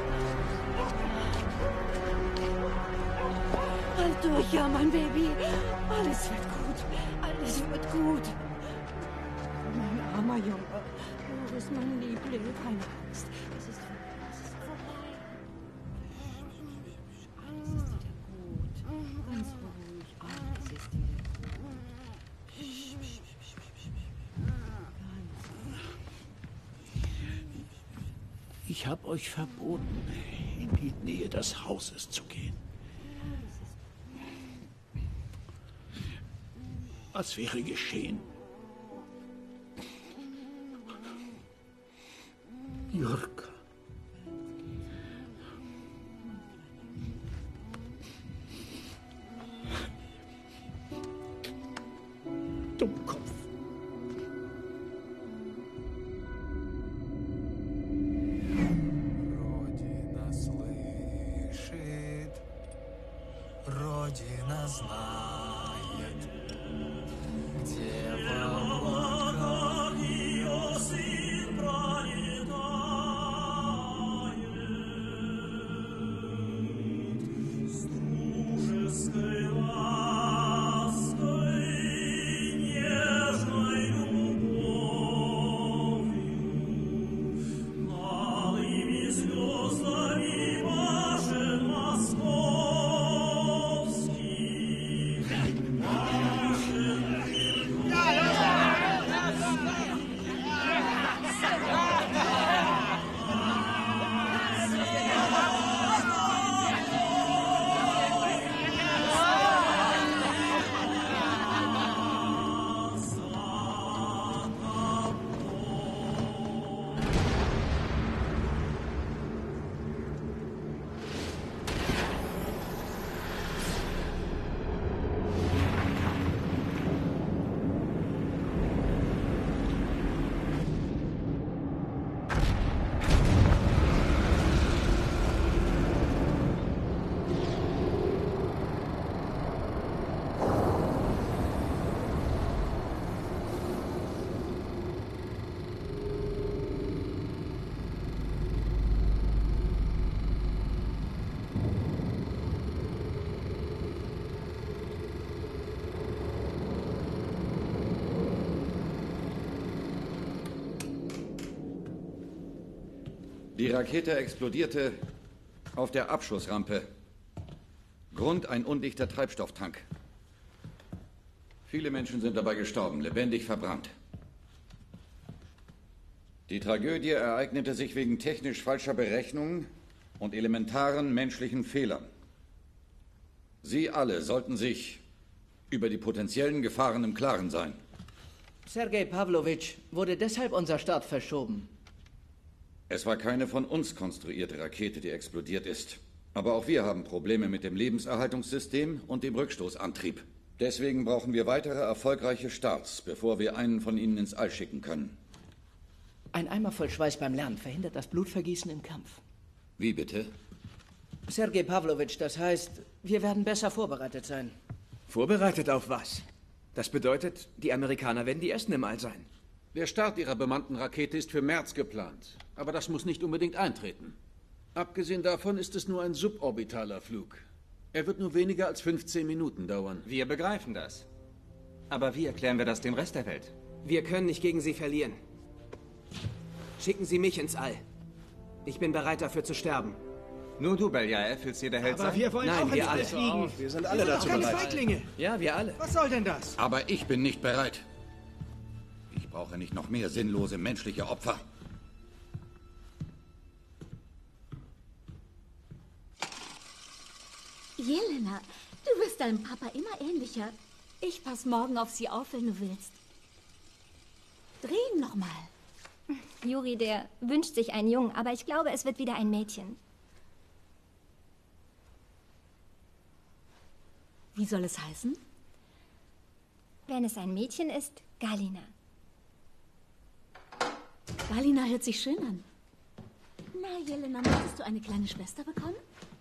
Halt durch, ja, mein Baby! Alles wird gut! Alles wird gut! Mein armer Junge! Boris, mein Liebling! Keine Angst! Es ist vorbei! Es ist vorbei! Alles ist wieder gut! Ganz ruhig! Alles ist wieder gut! Ich habe euch verboten, in die Nähe des Hauses zu gehen. Was wäre geschehen? Jurka. Dummkopf. Родина слышит, Родина знает, где воронка ее сын пролетает. С дружеской лаской, нежной любовью, малыми звездами машет московский Die Rakete explodierte auf der Abschussrampe. Grund ein undichter Treibstofftank. Viele Menschen sind dabei gestorben, lebendig verbrannt. Die Tragödie ereignete sich wegen technisch falscher Berechnungen und elementaren menschlichen Fehlern. Sie alle sollten sich über die potenziellen Gefahren im Klaren sein. Sergei Pawlowitsch, wurde deshalb unser Start verschoben? Es war keine von uns konstruierte Rakete, die explodiert ist. Aber auch wir haben Probleme mit dem Lebenserhaltungssystem und dem Rückstoßantrieb. Deswegen brauchen wir weitere erfolgreiche Starts, bevor wir einen von ihnen ins All schicken können. Ein Eimer voll Schweiß beim Lernen verhindert das Blutvergießen im Kampf. Wie bitte? Sergei Pawlowitsch, das heißt, wir werden besser vorbereitet sein. Vorbereitet auf was? Das bedeutet, die Amerikaner werden die Ersten im All sein. Der Start ihrer bemannten Rakete ist für März geplant. Aber das muss nicht unbedingt eintreten. Abgesehen davon ist es nur ein suborbitaler Flug. Er wird nur weniger als fünfzehn Minuten dauern. Wir begreifen das. Aber wie erklären wir das dem Rest der Welt? Wir können nicht gegen sie verlieren. Schicken Sie mich ins All. Ich bin bereit, dafür zu sterben. Nur du, Beljaev, willst jeder Held sein? Aber wir wollen Nein, auch wir ins alle. All fliegen. Wir sind alle wir dazu sind keine bereit. Feiglinge. Ja, wir alle. Was soll denn das? Aber ich bin nicht bereit. Ich brauche nicht noch mehr sinnlose menschliche Opfer. Jelena, du wirst deinem Papa immer ähnlicher. Ich pass morgen auf sie auf, wenn du willst. Drehen noch mal. Juri, der wünscht sich einen Jungen, aber ich glaube, es wird wieder ein Mädchen. Wie soll es heißen? Wenn es ein Mädchen ist, Galina. Galina hört sich schön an. Na, Jelena, möchtest du eine kleine Schwester bekommen?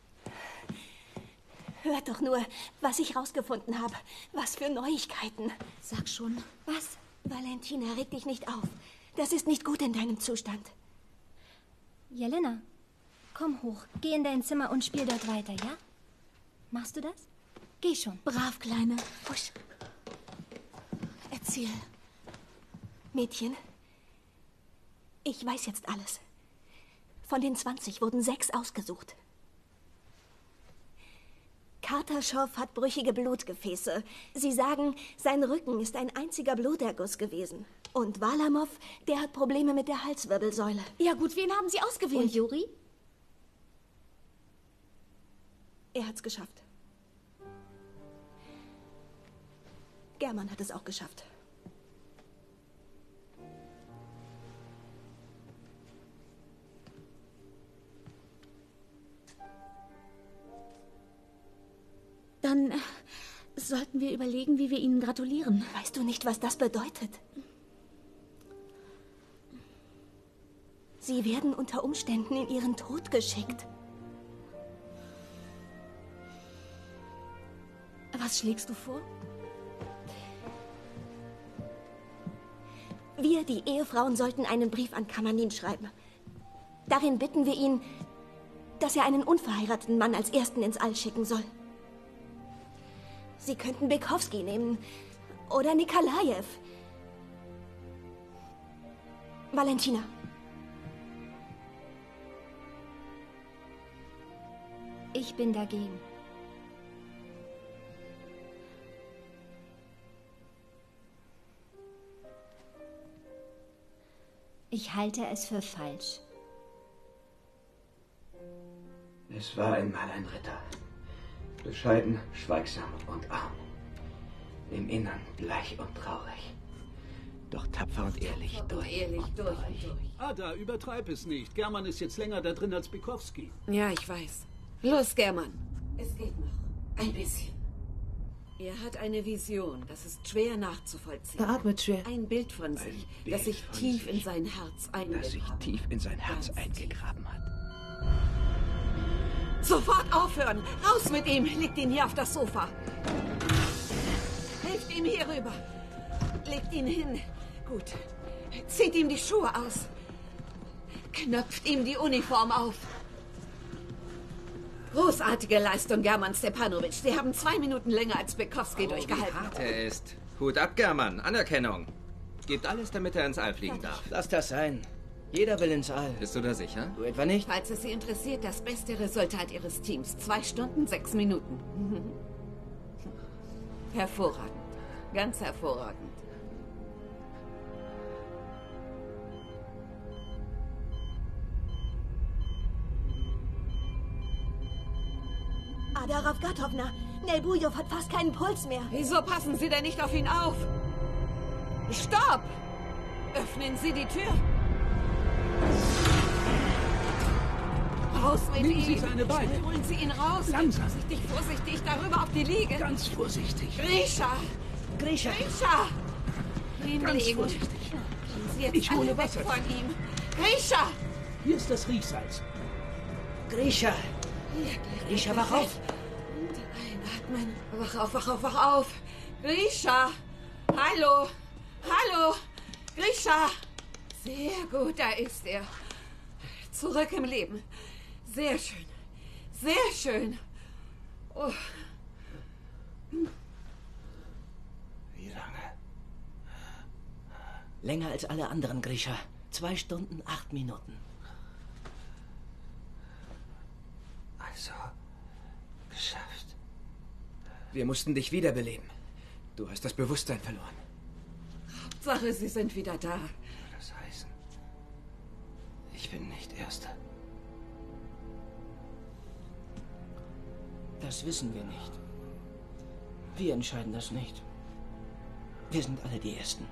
Hört doch nur, was ich rausgefunden habe. Was für Neuigkeiten. Sag schon. Was? Valentina, reg dich nicht auf. Das ist nicht gut in deinem Zustand. Jelena, komm hoch. Geh in dein Zimmer und spiel dort weiter, ja? Machst du das? Geh schon. Brav, Kleine. Husch. Erzähl. Mädchen, ich weiß jetzt alles. Von den zwanzig wurden sechs ausgesucht. Kartaschow hat brüchige Blutgefäße. Sie sagen, sein Rücken ist ein einziger Bluterguss gewesen. Und Walamov, der hat Probleme mit der Halswirbelsäule. Ja gut, wen haben Sie ausgewählt? Und Juri? Er hat's geschafft. German hat es auch geschafft. Dann äh, sollten wir überlegen, wie wir ihnen gratulieren. Weißt du nicht, was das bedeutet? Sie werden unter Umständen in ihren Tod geschickt. Was schlägst du vor? Wir, die Ehefrauen, sollten einen Brief an Kamanin schreiben. Darin bitten wir ihn, dass er einen unverheirateten Mann als Ersten ins All schicken soll. Sie könnten Bekowski nehmen. Oder Nikolajew. Valentina. Ich bin dagegen. Ich halte es für falsch. Es war einmal ein Ritter. Bescheiden, schweigsam und arm. Im Innern bleich und traurig. Doch tapfer und ehrlich durch. Ehrlich durch und durch. Ada, übertreib es nicht. German ist jetzt länger da drin als Bekowski. Ja, ich weiß. Los, German. Es geht noch. Ein bisschen. Er hat eine Vision, das ist schwer nachzuvollziehen. Er atmet schwer. Ein Bild von sich, das sich tief in sein Herz eingegraben Das sich tief in sein Herz eingegraben hat. Sofort aufhören! Raus mit ihm! Legt ihn hier auf das Sofa. Helft ihm hier rüber. Legt ihn hin. Gut. Zieht ihm die Schuhe aus. Knöpft ihm die Uniform auf. Großartige Leistung, German Stepanowitsch. Sie haben zwei Minuten länger als Bekowski Oh, durchgehalten. wie hart er ist. Hut ab, German. Anerkennung. Gebt alles, damit er ins All fliegen darf. Lass das sein. Jeder will ins All. Bist du da sicher? Du etwa nicht? Falls es Sie interessiert, das beste Resultat Ihres Teams. Zwei Stunden, sechs Minuten. Hervorragend. Ganz hervorragend. Ada Ravgatovna, Nelbujov hat fast keinen Puls mehr. Wieso passen Sie denn nicht auf ihn auf? Stopp! Öffnen Sie die Tür. Raus mit Nehmen ihm. Sie seine Beine. Holen Sie ihn raus. Langsam. Vorsichtig, vorsichtig, darüber auf die Liege. Ganz vorsichtig. Grisha! Grisha! Grisha! Ganz Hinlegen. vorsichtig. Gehen Sie jetzt Ich hole alle weg Wasser. von ihm. Grisha! Hier ist das Riechsalz. Grisha! Hier, Grisha, wach auf! Und einatmen. Wach auf, wach auf, wach auf. Grisha! Hallo! Hallo! Grisha! Sehr gut, da ist er. Zurück im Leben. Sehr schön. Sehr schön. Oh. Wie lange? Länger als alle anderen, Grisha. Zwei Stunden, acht Minuten. Also, geschafft. Wir mussten dich wiederbeleben. Du hast das Bewusstsein verloren. Hauptsache, Sie sind wieder da. Das heißen, ich bin nicht Erster. Das wissen wir nicht. Wir entscheiden das nicht. Wir sind alle die Ersten.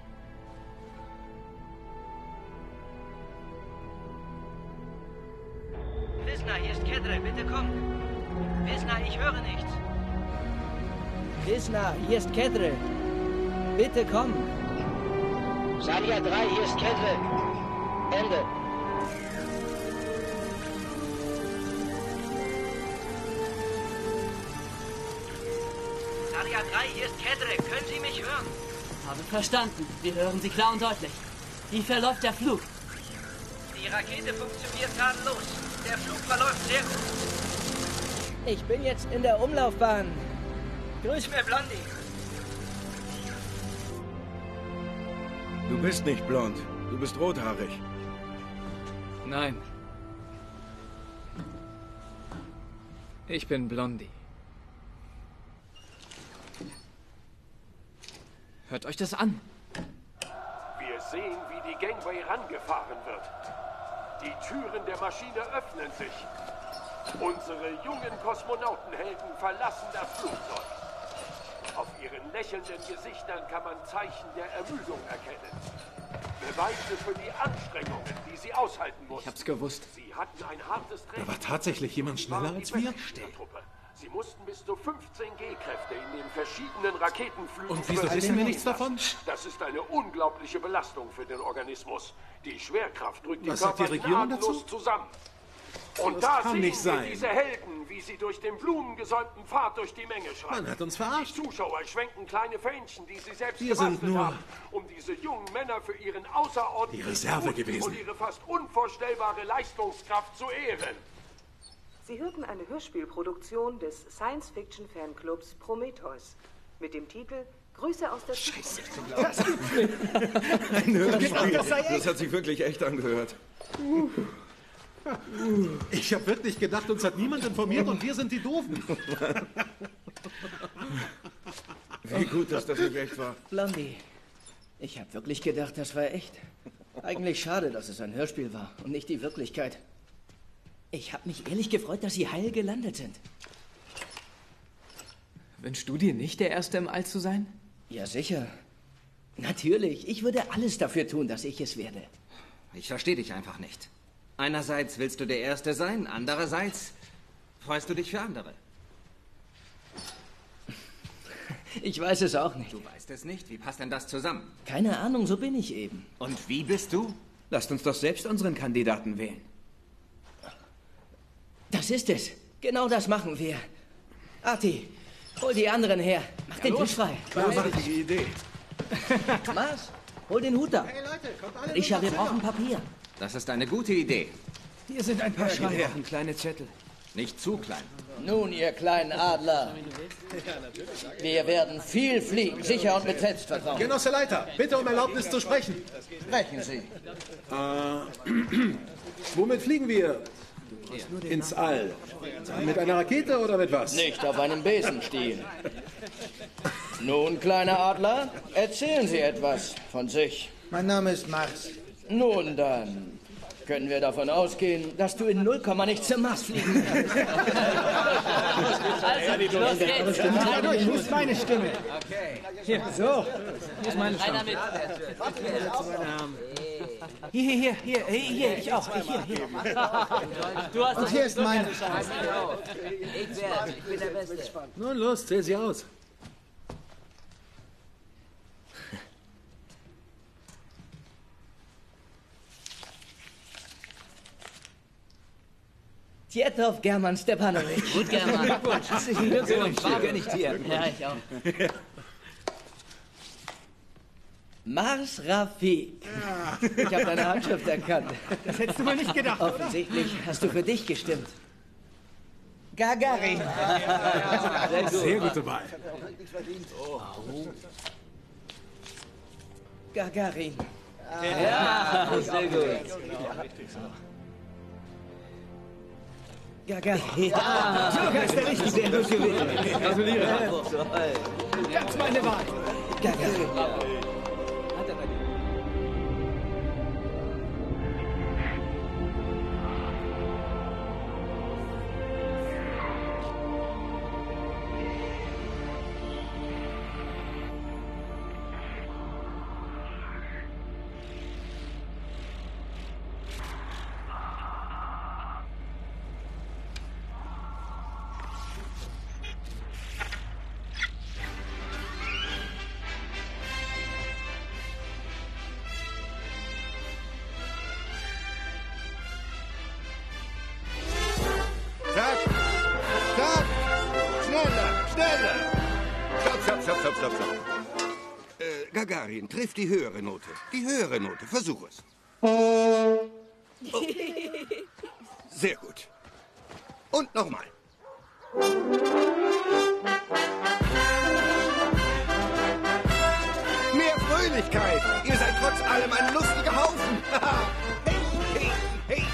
Wisna, hier ist Kedre, bitte komm. Wisna, ich höre nichts. Wisna, hier ist Kedre. Bitte komm. Salia drei, hier ist Kedre. Ende. Salia drei, hier ist Kedre. Können Sie mich hören? Habe verstanden. Wir hören Sie klar und deutlich. Wie verläuft der Flug? Die Rakete funktioniert tadellos. Der Flug verläuft sehr gut. Ich bin jetzt in der Umlaufbahn. Grüß mir, Blondie. Du bist nicht blond. Du bist rothaarig. Nein. Ich bin Blondie. Hört euch das an. Wir sehen, wie die Gangway rangefahren wird. Die Türen der Maschine öffnen sich. Unsere jungen Kosmonautenhelden verlassen das Flugzeug. Auf ihren lächelnden Gesichtern kann man Zeichen der Ermüdung erkennen. Beweise für die Anstrengungen, die sie aushalten mussten. Ich hab's gewusst. Sie hatten ein hartes Training. Da war tatsächlich jemand schneller als wir? Sie mussten bis zu fünfzehn G-Kräfte in den verschiedenen Raketenflügen... Und wieso wissen wir nichts davon? Das ist eine unglaubliche Belastung für den Organismus. Die Schwerkraft drückt die Was sagt die Körper Regierung gnadenlos dazu? zusammen. Und Das da kann sehen nicht wir sein. diese Helden, wie sie durch den blumengesäumten Pfad durch die Menge schreiten. Man hat uns verarscht. Die Zuschauer schwenken kleine Fähnchen, die sie selbst Wir sind gebastelt nur haben, um diese jungen Männer für ihren außerordentlichen die Reserve Mut gewesen. und ihre fast unvorstellbare Leistungskraft zu ehren. Sie hörten eine Hörspielproduktion des Science-Fiction-Fanclubs Prometheus mit dem Titel Grüße aus der Scheiße. Ein Hörspiel. Das hat sich wirklich echt angehört. Ich habe wirklich gedacht, uns hat niemand informiert und wir sind die Doofen. Wie gut, dass das nicht echt war. Blondie, ich habe wirklich gedacht, das war echt. Eigentlich schade, dass es ein Hörspiel war und nicht die Wirklichkeit. Ich habe mich ehrlich gefreut, dass Sie heil gelandet sind. Wünschst du dir nicht, der Erste im All zu sein? Ja, sicher. Natürlich. Ich würde alles dafür tun, dass ich es werde. Ich verstehe dich einfach nicht. Einerseits willst du der Erste sein, andererseits freust du dich für andere. Ich weiß es auch nicht. Du weißt es nicht? Wie passt denn das zusammen? Keine Ahnung, so bin ich eben. Und wie bist du? Lasst uns doch selbst unseren Kandidaten wählen. Das ist es. Genau das machen wir. Arti, hol die anderen her. Mach den Tisch frei. Großartige Idee. Mars, hol den Hut ab. Hey Leute, kommt alle Risha, durch wir das brauchen Zimmer. Papier. Das ist eine gute Idee. Hier sind ein paar Ja, Schreiber. ein kleine Zettel. Nicht zu klein. Nun, ihr kleinen Adler. Wir werden viel fliegen, sicher und mit Selbstvertrauen. Genosse Leiter, bitte um Erlaubnis zu sprechen. Sprechen Sie. Äh, womit fliegen wir? Ins All. Mit einer Rakete oder mit was? Nicht auf einem Besenstiel. Nun, kleiner Adler, erzählen Sie etwas von sich. Mein Name ist Mars. Nun dann, können wir davon ausgehen, dass du in null Komma nicht zum Mars fliegen kannst. Also, los geht's. Ja, ich muss meine Stimme. Okay. Hier, so. Hier ist meine Stimme. Einer mit. Hier, hier, hier, hier, hier, ich auch. Hier, hier. Du hast Und hier ist meine. Ich werde, ich bin der Beste. Nun los, zähl sie aus. Tjetov German Stepanovic. Gut, German. Herzlichen Glückwunsch. War gönn ich dir. Ja, ich auch. Mars Rafik. Ich habe deine Handschrift erkannt. Das hättest du mal nicht gedacht, oder? Offensichtlich hast du für dich gestimmt. Gagarin. Sehr, gut. Sehr gute Wahl. Oh. Gagarin. Ja, sehr gut. Gagarin. Ja, sogar ist der Richtige, der wird gewinnen. Gratuliere. Ganz meine Wahl. Gagarin. Zack! Zack! Schneller! Schneller! Stopp, stopp, stopp, stopp, stopp, stopp. Äh, Gagarin, triff die höhere Note. Die höhere Note, versuch es. Oh. Sehr gut. Und nochmal. Mehr Fröhlichkeit! Ihr seid trotz allem ein lustiger Haufen! Hey, hey, hey!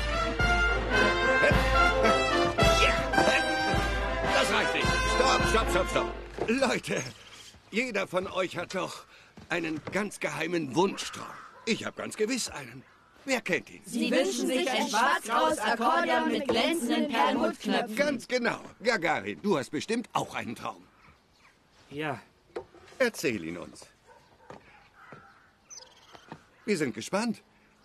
Das reicht nicht. Stopp, stopp, stopp, stopp. Leute, jeder von euch hat doch einen ganz geheimen Wunschtraum. Ich habe ganz gewiss einen. Wer kennt ihn? Sie wünschen sich ein schwarz-graues Akkordeon mit glänzenden Perlmuttknöpfen. Ganz genau. Gagarin, du hast bestimmt auch einen Traum. Ja. Erzähl ihn uns. Wir sind gespannt.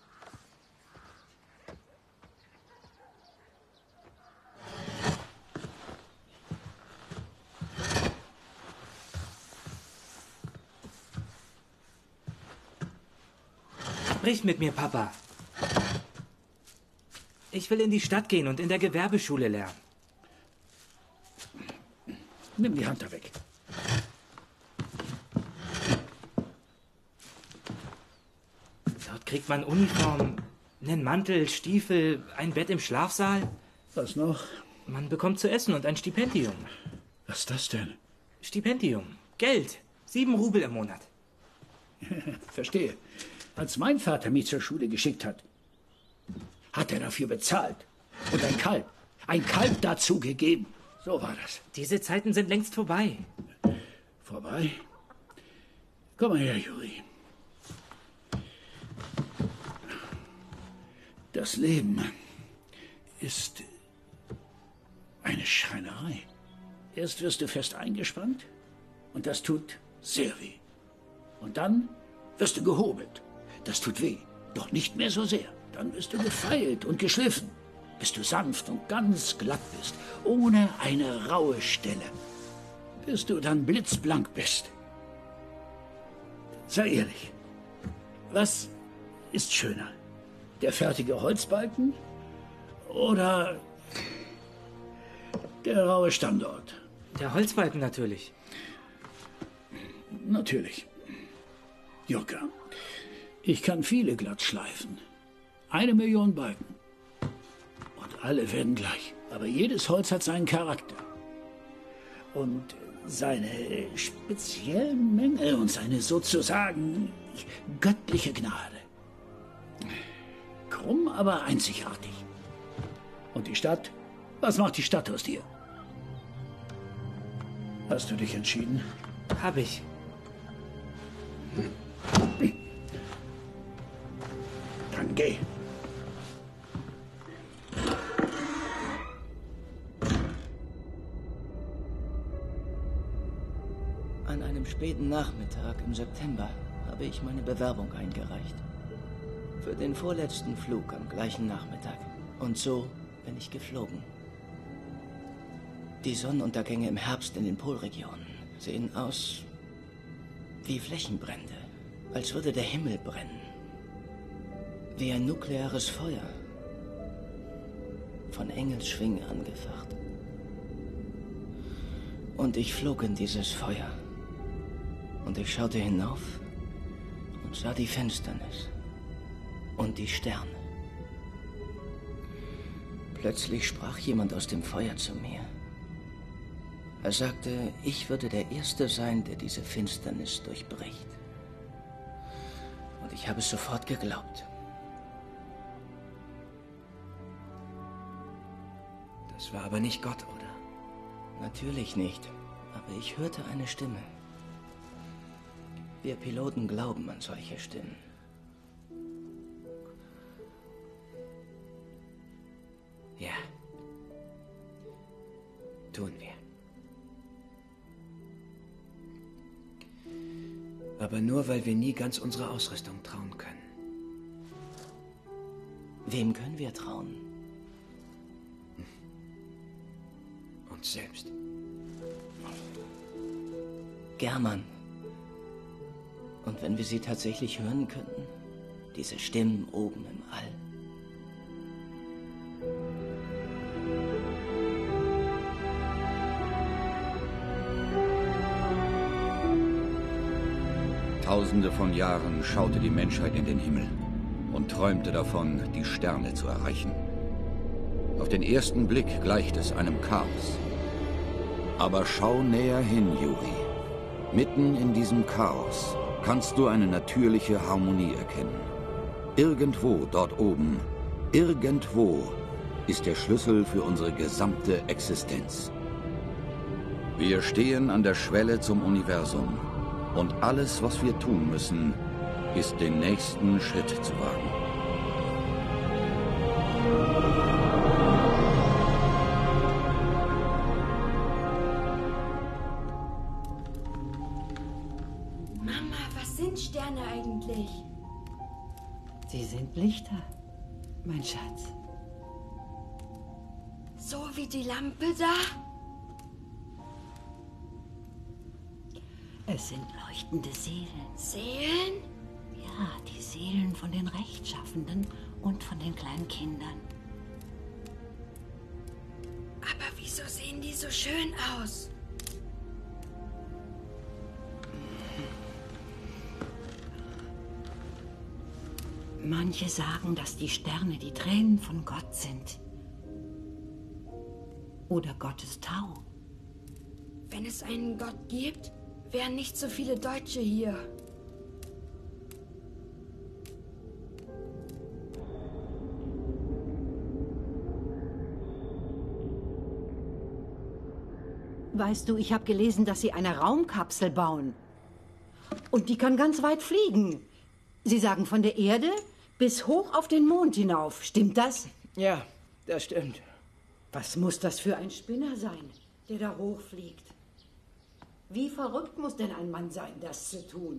Sprich mit mir, Papa. Ich will in die Stadt gehen und in der Gewerbeschule lernen. Nimm die Hand da weg. Dort kriegt man Uniform, einen Mantel, Stiefel, ein Bett im Schlafsaal. Was noch? Man bekommt zu essen und ein Stipendium. Was ist das denn? Stipendium. Geld. Sieben Rubel im Monat. Verstehe. Als mein Vater mich zur Schule geschickt hat, hat er dafür bezahlt. Und ein Kalb. Ein Kalb dazu gegeben. So war das. Diese Zeiten sind längst vorbei. Vorbei? Komm mal her, Juri. Das Leben ist eine Schreinerei. Erst wirst du fest eingespannt und das tut sehr weh. Und dann wirst du gehobelt. Das tut weh, doch nicht mehr so sehr. Dann wirst du gefeilt und geschliffen, bis du sanft und ganz glatt bist, ohne eine raue Stelle. Bis du dann blitzblank bist. Sei ehrlich, was ist schöner? Der fertige Holzbalken oder der raue Standort? Der Holzbalken natürlich. Natürlich. Jurka, ich kann viele glatt schleifen. Eine Million Balken. Und alle werden gleich. Aber jedes Holz hat seinen Charakter. Und seine speziellen Mängel und seine sozusagen göttliche Gnade. Krumm, aber einzigartig. Und die Stadt? Was macht die Stadt aus dir? Hast du dich entschieden? Hab ich. Dann geh. An einem späten Nachmittag im September habe ich meine Bewerbung eingereicht. Für den vorletzten Flug am gleichen Nachmittag. Und so bin ich geflogen. Die Sonnenuntergänge im Herbst in den Polregionen sehen aus wie Flächenbrände, als würde der Himmel brennen. Wie ein nukleares Feuer, von Engelsschwingen angefacht. Und ich flog in dieses Feuer. Und ich schaute hinauf und sah die Finsternis und die Sterne. Plötzlich sprach jemand aus dem Feuer zu mir. Er sagte, ich würde der Erste sein, der diese Finsternis durchbricht. Und ich habe es sofort geglaubt. Das war aber nicht Gott, oder? Natürlich nicht, aber ich hörte eine Stimme. Wir Piloten glauben an solche Stimmen. Ja. Tun wir. Aber nur, weil wir nie ganz unserer Ausrüstung trauen können. Wem können wir trauen? Uns selbst. German. Und wenn wir sie tatsächlich hören könnten? Diese Stimmen oben im All. Tausende von Jahren schaute die Menschheit in den Himmel und träumte davon, die Sterne zu erreichen. Auf den ersten Blick gleicht es einem Chaos. Aber schau näher hin, Juri. Mitten in diesem Chaos kannst du eine natürliche Harmonie erkennen. Irgendwo dort oben, irgendwo ist der Schlüssel für unsere gesamte Existenz. Wir stehen an der Schwelle zum Universum. Und alles, was wir tun müssen, ist, den nächsten Schritt zu wagen. Mama, was sind Sterne eigentlich? Sie sind Lichter, mein Schatz. So wie die Lampe da? Es sind leuchtende Seelen. Seelen? Ja, die Seelen von den Rechtschaffenden und von den kleinen Kindern. Aber wieso sehen die so schön aus? Manche sagen, dass die Sterne die Tränen von Gott sind. Oder Gottes Tau. Wenn es einen Gott gibt, wären nicht so viele Deutsche hier. Weißt du, ich habe gelesen, dass sie eine Raumkapsel bauen. Und die kann ganz weit fliegen. Sie sagen von der Erde bis hoch auf den Mond hinauf. Stimmt das? Ja, das stimmt. Was muss das für ein Spinner sein, der da hochfliegt? Wie verrückt muss denn ein Mann sein, das zu tun?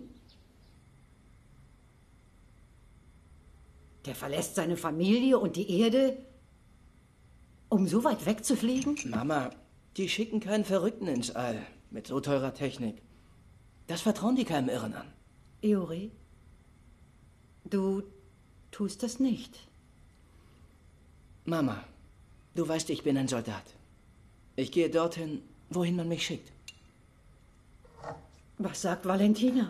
Der verlässt seine Familie und die Erde, um so weit wegzufliegen? Mama, die schicken keinen Verrückten ins All mit so teurer Technik. Das vertrauen die keinem Irren an. Juri, du tust das nicht. Mama, du weißt, ich bin ein Soldat. Ich gehe dorthin, wohin man mich schickt. Was sagt Valentina?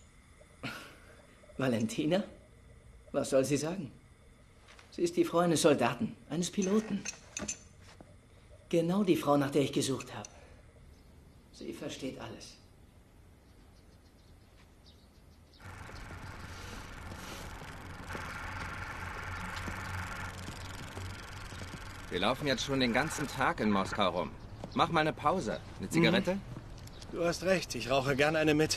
Valentina? Was soll sie sagen? Sie ist die Frau eines Soldaten, eines Piloten. Genau die Frau, nach der ich gesucht habe. Sie versteht alles. Wir laufen jetzt schon den ganzen Tag in Moskau rum. Mach mal eine Pause. Eine Zigarette? Mhm. Du hast recht, ich rauche gern eine mit.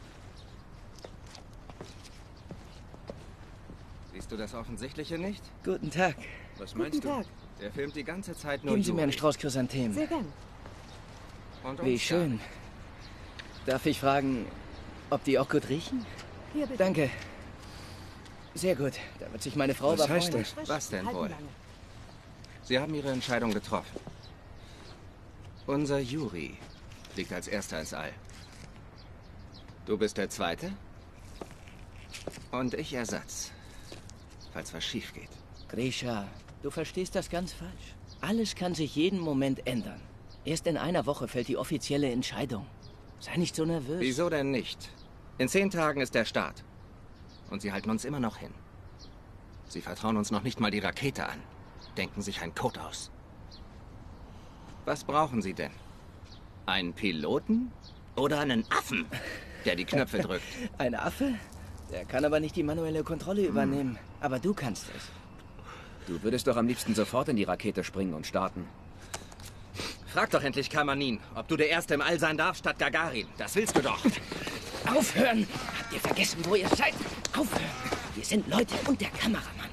Siehst du das Offensichtliche nicht? Guten Tag. Was meinst Guten du? Tag. Der filmt die ganze Zeit nur Geben Sie mir einen Juri. Strauß Chrysanthemen. Sehr gern. Und uns Wie gar schön. nicht. Darf ich fragen, ob die auch gut riechen? Hier, bitte. Danke. Sehr gut. Da wird sich meine Frau Was aber heißt freuen. das? Was denn wohl? Sie haben Ihre Entscheidung getroffen. Unser Juri fliegt als Erster ins All. Du bist der Zweite. Und ich Ersatz, falls was schief geht. Grisha, du verstehst das ganz falsch. Alles kann sich jeden Moment ändern. Erst in einer Woche fällt die offizielle Entscheidung. Sei nicht so nervös. Wieso denn nicht? In zehn Tagen ist der Start. Und Sie halten uns immer noch hin. Sie vertrauen uns noch nicht mal die Rakete an. Denken sich ein Code aus. Was brauchen Sie denn? Einen Piloten oder einen Affen, der die Knöpfe drückt? Ein Affe? Der kann aber nicht die manuelle Kontrolle übernehmen. Aber du kannst es. Du würdest doch am liebsten sofort in die Rakete springen und starten. Frag doch endlich Kamanin, ob du der Erste im All sein darfst statt Gagarin. Das willst du doch. Aufhören! Habt ihr vergessen, wo ihr seid? Aufhören! Wir sind Leute und der Kameramann.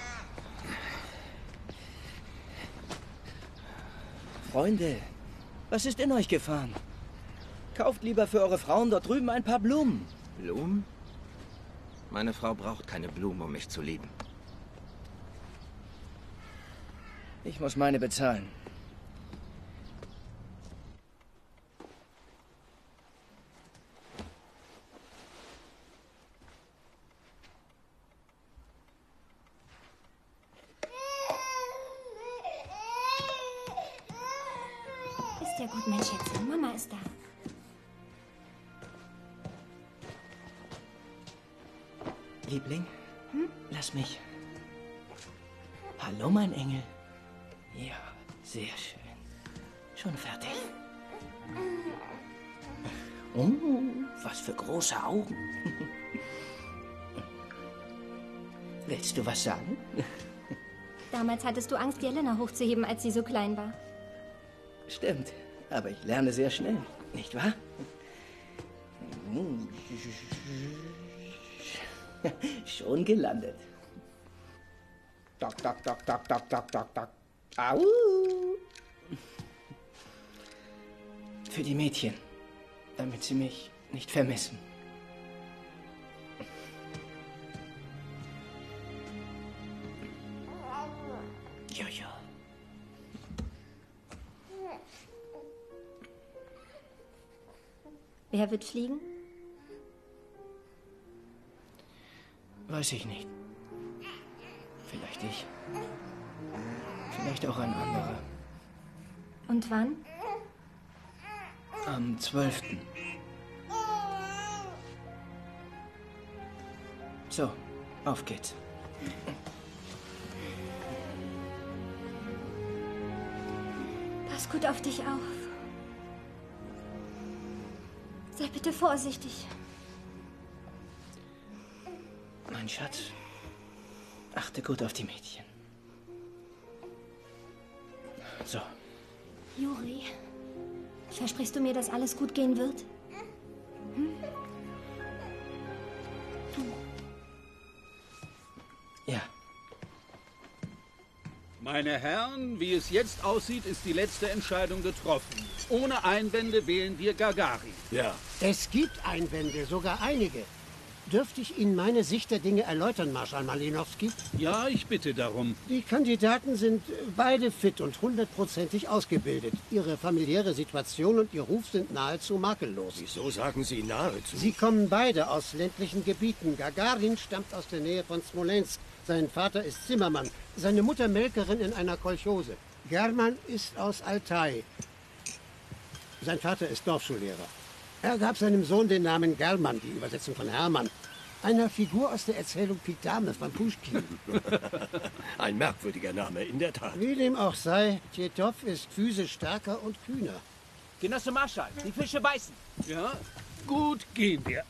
Freunde, was ist in euch gefahren? Kauft lieber für eure Frauen dort drüben ein paar Blumen. Blumen? Meine Frau braucht keine Blumen, um mich zu lieben. Ich muss meine bezahlen. Ist ja gut, mein Schätzchen. Mama ist da. Liebling, hm? Lass mich. Hallo, mein Engel. Ja, sehr schön. Schon fertig. Oh, was für große Augen. Willst du was sagen? Damals hattest du Angst, Jelena hochzuheben, als sie so klein war. Stimmt, aber ich lerne sehr schnell, nicht wahr? Schon gelandet. Dock, dock, dock, dock, dock, dock, dock, dock. Au! Für die Mädchen, damit sie mich nicht vermissen. Ja, ja. Wer wird fliegen? Weiß ich nicht. Vielleicht ich. Vielleicht auch ein anderer. Und wann? Am zwölften So, auf geht's. Pass gut auf dich auf. Sei bitte vorsichtig. Mein Schatz, achte gut auf die Mädchen. So. Juri, versprichst du mir, dass alles gut gehen wird? Hm? Ja. Meine Herren, wie es jetzt aussieht, ist die letzte Entscheidung getroffen. Ohne Einwände wählen wir Gagarin. Ja. Es gibt Einwände, sogar einige. Dürfte ich Ihnen meine Sicht der Dinge erläutern, Marschall Malinowski? Ja, ich bitte darum. Die Kandidaten sind beide fit und hundertprozentig ausgebildet. Ihre familiäre Situation und ihr Ruf sind nahezu makellos. Wieso sagen Sie nahezu? Sie kommen beide aus ländlichen Gebieten. Gagarin stammt aus der Nähe von Smolensk. Sein Vater ist Zimmermann, seine Mutter Melkerin in einer Kolchose. German ist aus Altai. Sein Vater ist Dorfschullehrer. Er gab seinem Sohn den Namen German, die Übersetzung von Hermann. Einer Figur aus der Erzählung Pidame von Puschkin. Ein merkwürdiger Name, in der Tat. Wie dem auch sei, Tjetov ist physisch stärker und kühner. Genosse Marschall, die Fische beißen. Ja, gut, gehen wir.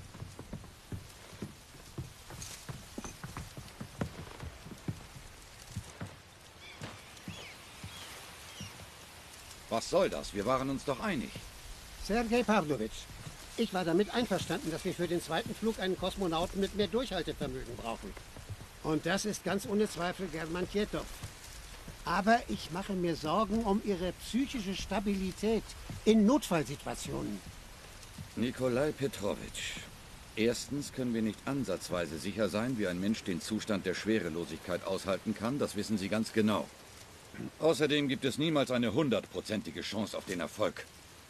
Was soll das? Wir waren uns doch einig. Sergei Pavlovich, ich war damit einverstanden, dass wir für den zweiten Flug einen Kosmonauten mit mehr Durchhaltevermögen brauchen. Und das ist ganz ohne Zweifel German Tjetov. Aber ich mache mir Sorgen um ihre psychische Stabilität in Notfallsituationen. Nikolai Petrowitsch, erstens können wir nicht ansatzweise sicher sein, wie ein Mensch den Zustand der Schwerelosigkeit aushalten kann. Das wissen Sie ganz genau. Außerdem gibt es niemals eine hundertprozentige Chance auf den Erfolg.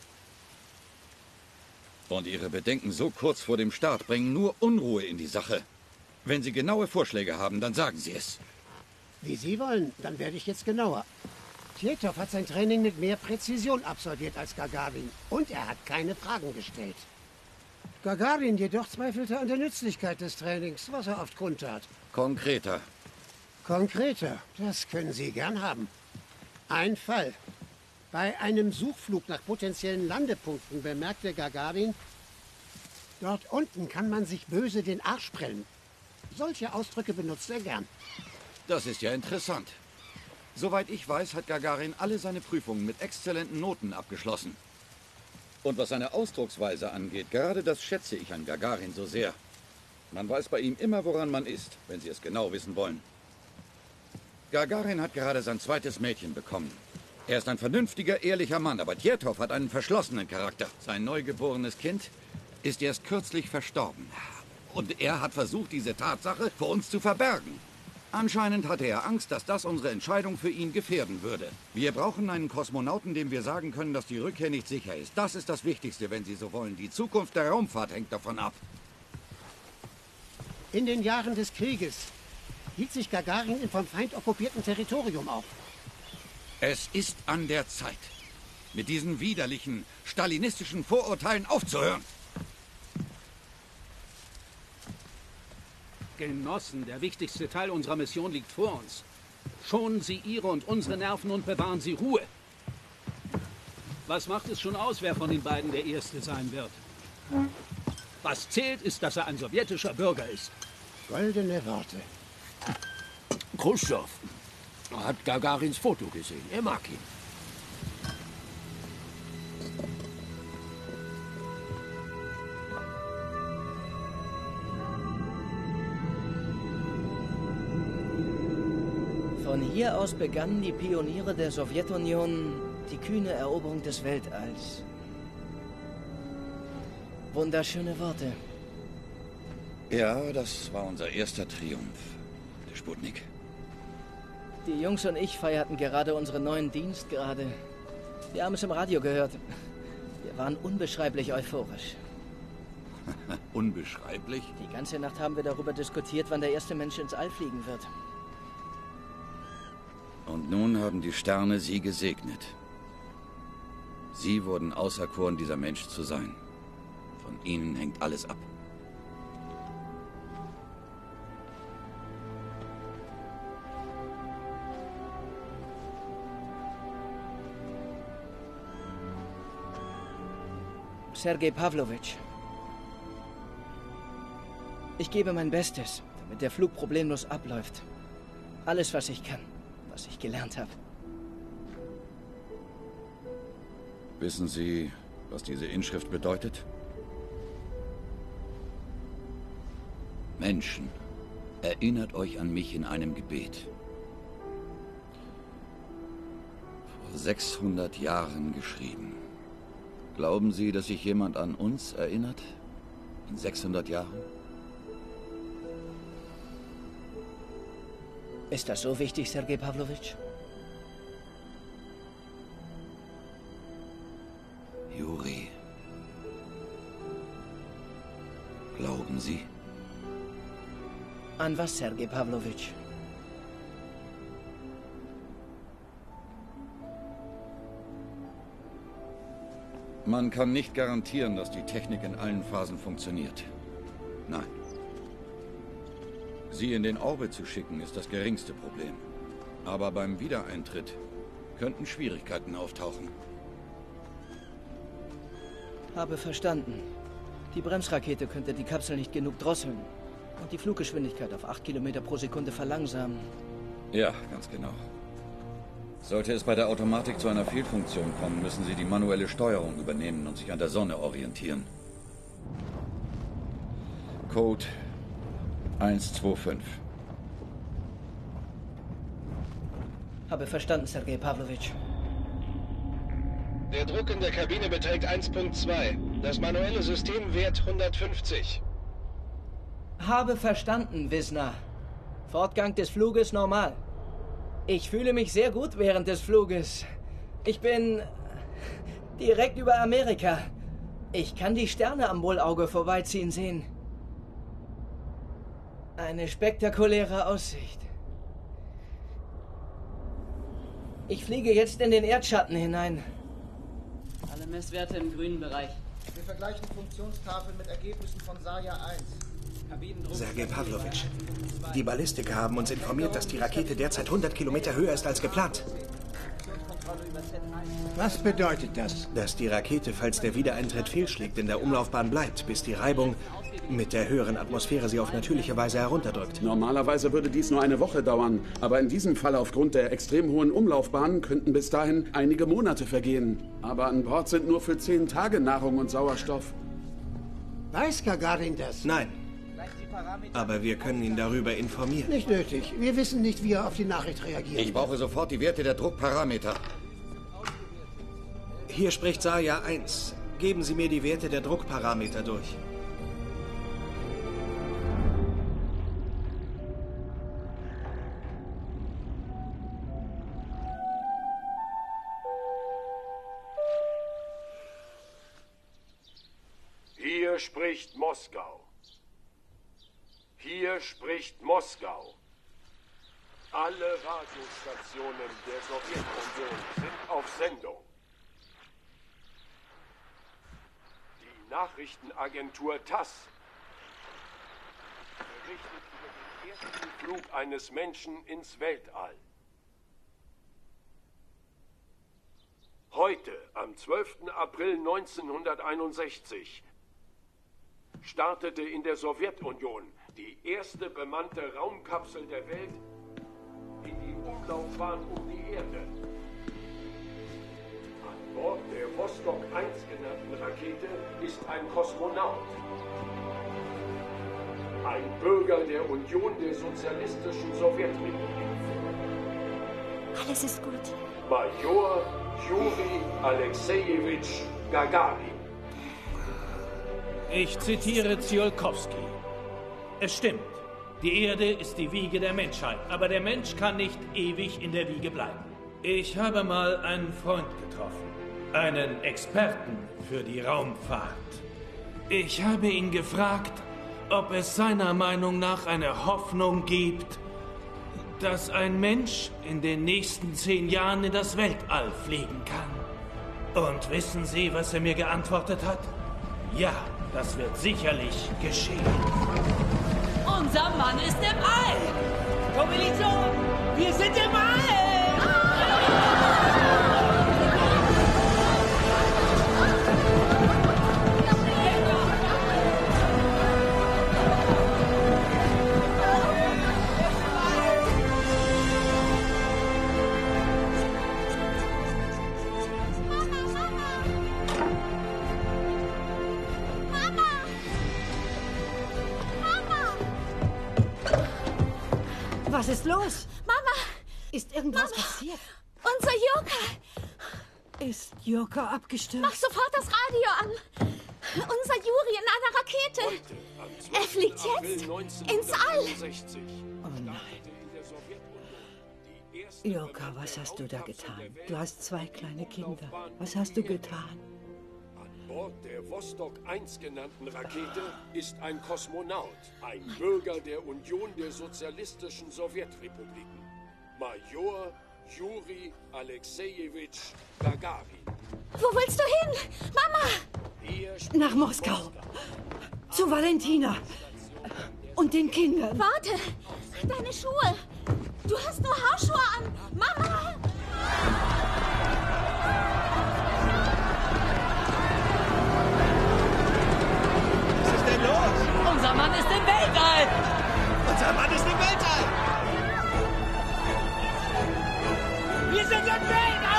Und Ihre Bedenken so kurz vor dem Start bringen nur Unruhe in die Sache. Wenn Sie genaue Vorschläge haben, dann sagen Sie es. Wie Sie wollen, dann werde ich jetzt genauer. Tjetov hat sein Training mit mehr Präzision absolviert als Gagarin. Und er hat keine Fragen gestellt. Gagarin jedoch zweifelte an der Nützlichkeit des Trainings, was er oft kundtat. Konkreter. Konkreter, das können Sie gern haben. Ein Fall. Bei einem Suchflug nach potenziellen Landepunkten bemerkte Gagarin, dort unten kann man sich böse den Arsch prellen. Solche Ausdrücke benutzt er gern. Das ist ja interessant. Soweit ich weiß, hat Gagarin alle seine Prüfungen mit exzellenten Noten abgeschlossen. Und was seine Ausdrucksweise angeht, gerade das schätze ich an Gagarin so sehr. Man weiß bei ihm immer, woran man ist, wenn Sie es genau wissen wollen. Gagarin hat gerade sein zweites Mädchen bekommen. Er ist ein vernünftiger, ehrlicher Mann, aber Tjetov hat einen verschlossenen Charakter. Sein neugeborenes Kind ist erst kürzlich verstorben. Und er hat versucht, diese Tatsache vor uns zu verbergen. Anscheinend hatte er Angst, dass das unsere Entscheidung für ihn gefährden würde. Wir brauchen einen Kosmonauten, dem wir sagen können, dass die Rückkehr nicht sicher ist. Das ist das Wichtigste, wenn Sie so wollen. Die Zukunft der Raumfahrt hängt davon ab. In den Jahren des Krieges hielt sich Gagarin in vom Feind okkupierten Territorium auf. Es ist an der Zeit, mit diesen widerlichen, stalinistischen Vorurteilen aufzuhören. Genossen, der wichtigste Teil unserer Mission liegt vor uns. Schonen Sie Ihre und unsere Nerven und bewahren Sie Ruhe. Was macht es schon aus, wer von den beiden der Erste sein wird? Was zählt, ist, dass er ein sowjetischer Bürger ist. Goldene Worte. Khrushchev hat Gagarins Foto gesehen. Er mag ihn. Von hier aus begannen die Pioniere der Sowjetunion die kühne Eroberung des Weltalls. Wunderschöne Worte. Ja, das war unser erster Triumph, der Sputnik. Die Jungs und ich feierten gerade unsere neuen Dienstgrade. Wir haben es im Radio gehört. Wir waren unbeschreiblich euphorisch. Unbeschreiblich? Die ganze Nacht haben wir darüber diskutiert, wann der erste Mensch ins All fliegen wird. Und nun haben die Sterne Sie gesegnet. Sie wurden auserkoren, dieser Mensch zu sein. Von Ihnen hängt alles ab. Sergei Pavlovich. Ich gebe mein Bestes, damit der Flug problemlos abläuft. Alles, was ich kann, was ich gelernt habe. Wissen Sie, was diese Inschrift bedeutet? Menschen, erinnert euch an mich in einem Gebet. Vor sechshundert Jahren geschrieben. Glauben Sie, dass sich jemand an uns erinnert? In sechshundert Jahren? Ist das so wichtig, Sergei Pavlovich? Juri. Glauben Sie? An was, Sergei Pavlovich? Man kann nicht garantieren, dass die Technik in allen Phasen funktioniert. Nein. Sie in den Orbit zu schicken, ist das geringste Problem. Aber beim Wiedereintritt könnten Schwierigkeiten auftauchen. Habe verstanden. Die Bremsrakete könnte die Kapsel nicht genug drosseln und die Fluggeschwindigkeit auf acht Kilometer pro Sekunde verlangsamen. Ja, ganz genau. Sollte es bei der Automatik zu einer Fehlfunktion kommen, müssen Sie die manuelle Steuerung übernehmen und sich an der Sonne orientieren. Code eins zwei fünf. Habe verstanden, Sergei Pavlovich. Der Druck in der Kabine beträgt eins Komma zwei. Das manuelle System wert hundertfünfzig. Habe verstanden, Wisner. Fortgang des Fluges normal. Ich fühle mich sehr gut während des Fluges. Ich bin direkt über Amerika. Ich kann die Sterne am Bullauge vorbeiziehen sehen. Eine spektakuläre Aussicht. Ich fliege jetzt in den Erdschatten hinein. Alle Messwerte im grünen Bereich. Wir vergleichen Funktionstafeln mit Ergebnissen von Saja eins. Sergei Pavlovich, die Ballistiker haben uns informiert, dass die Rakete derzeit hundert Kilometer höher ist als geplant. Was bedeutet das? Dass die Rakete, falls der Wiedereintritt fehlschlägt, in der Umlaufbahn bleibt, bis die Reibung mit der höheren Atmosphäre sie auf natürliche Weise herunterdrückt. Normalerweise würde dies nur eine Woche dauern, aber in diesem Fall aufgrund der extrem hohen Umlaufbahn könnten bis dahin einige Monate vergehen. Aber an Bord sind nur für zehn Tage Nahrung und Sauerstoff. Weiß Gagarin das? Nein. Aber wir können ihn darüber informieren. Nicht nötig. Wir wissen nicht, wie er auf die Nachricht reagiert. Ich brauche sofort die Werte der Druckparameter. Hier spricht Saja eins. Geben Sie mir die Werte der Druckparameter durch. Hier spricht Moskau. Hier spricht Moskau. Alle Radiostationen der Sowjetunion sind auf Sendung. Die Nachrichtenagentur TASS berichtet über den ersten Flug eines Menschen ins Weltall. Heute, am zwölften April neunzehnhunderteinundsechzig, startete in der Sowjetunion die erste bemannte Raumkapsel der Welt in die Umlaufbahn um die Erde. An Bord der Vostok eins genannten Rakete ist ein Kosmonaut. Ein Bürger der Union der Sozialistischen Sowjetrepublik. Alles ist gut. Major Juri Alexejewitsch Gagarin. Ich zitiere Tsiolkovsky. Es stimmt, die Erde ist die Wiege der Menschheit, aber der Mensch kann nicht ewig in der Wiege bleiben. Ich habe mal einen Freund getroffen, einen Experten für die Raumfahrt. Ich habe ihn gefragt, ob es seiner Meinung nach eine Hoffnung gibt, dass ein Mensch in den nächsten zehn Jahren in das Weltall fliegen kann. Und wissen Sie, was er mir geantwortet hat? Ja, das wird sicherlich geschehen. Unser Mann ist im All! Kommilitonen, wir sind im All! Was ist los? Mama! Ist irgendwas Mama. passiert? Unser Joker! Ist Joker abgestürzt? Mach sofort das Radio an! Unser Juri in einer Rakete! Er fliegt jetzt ins All! Oh nein. Joker, was hast du da getan? Du hast zwei kleine Kinder. Was hast du getan? An Bord der Vostok eins genannten Rakete ist ein Kosmonaut, ein Bürger der Union der Sozialistischen Sowjetrepubliken. Major Juri Alexejewitsch Gagarin. Wo willst du hin? Mama! Nach Moskau. Zu Valentina. Und den Kindern. Warte! Deine Schuhe! Du hast nur Hausschuhe an! Mama! Was ist denn los? Unser Mann ist im Weltall! Unser Mann ist im Weltall! Wir sind im Weltall!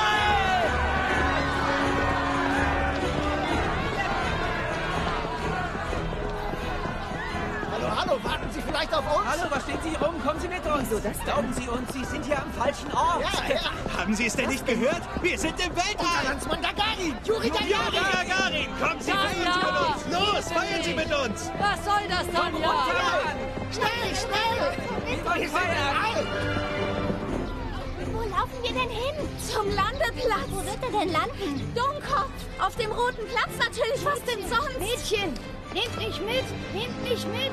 Hallo, hallo, warten Sie vielleicht auf uns? Hallo, was stehen Sie hier rum? Kommen Sie mit uns. Wieso das? Glauben Sie uns, Sie sind hier am falschen Ort. Ja, ja. Haben Sie es denn nicht gehört? Wir sind im Weltall! Unser Landsmann Gagarin! Juri Gagarin! Juri Gagarin! Kommen Sie, feiern Sie mit uns! Los, feiern Sie mit uns! Was soll das, Tanja? Schnell, schnell! Wir feiern! Wo laufen wir denn hin? Zum Landeplatz. Wo wird er denn landen? Dummkopf. Auf dem Roten Platz natürlich. Was denn sonst? Mädchen, nehmt mich mit. Nehmt mich mit.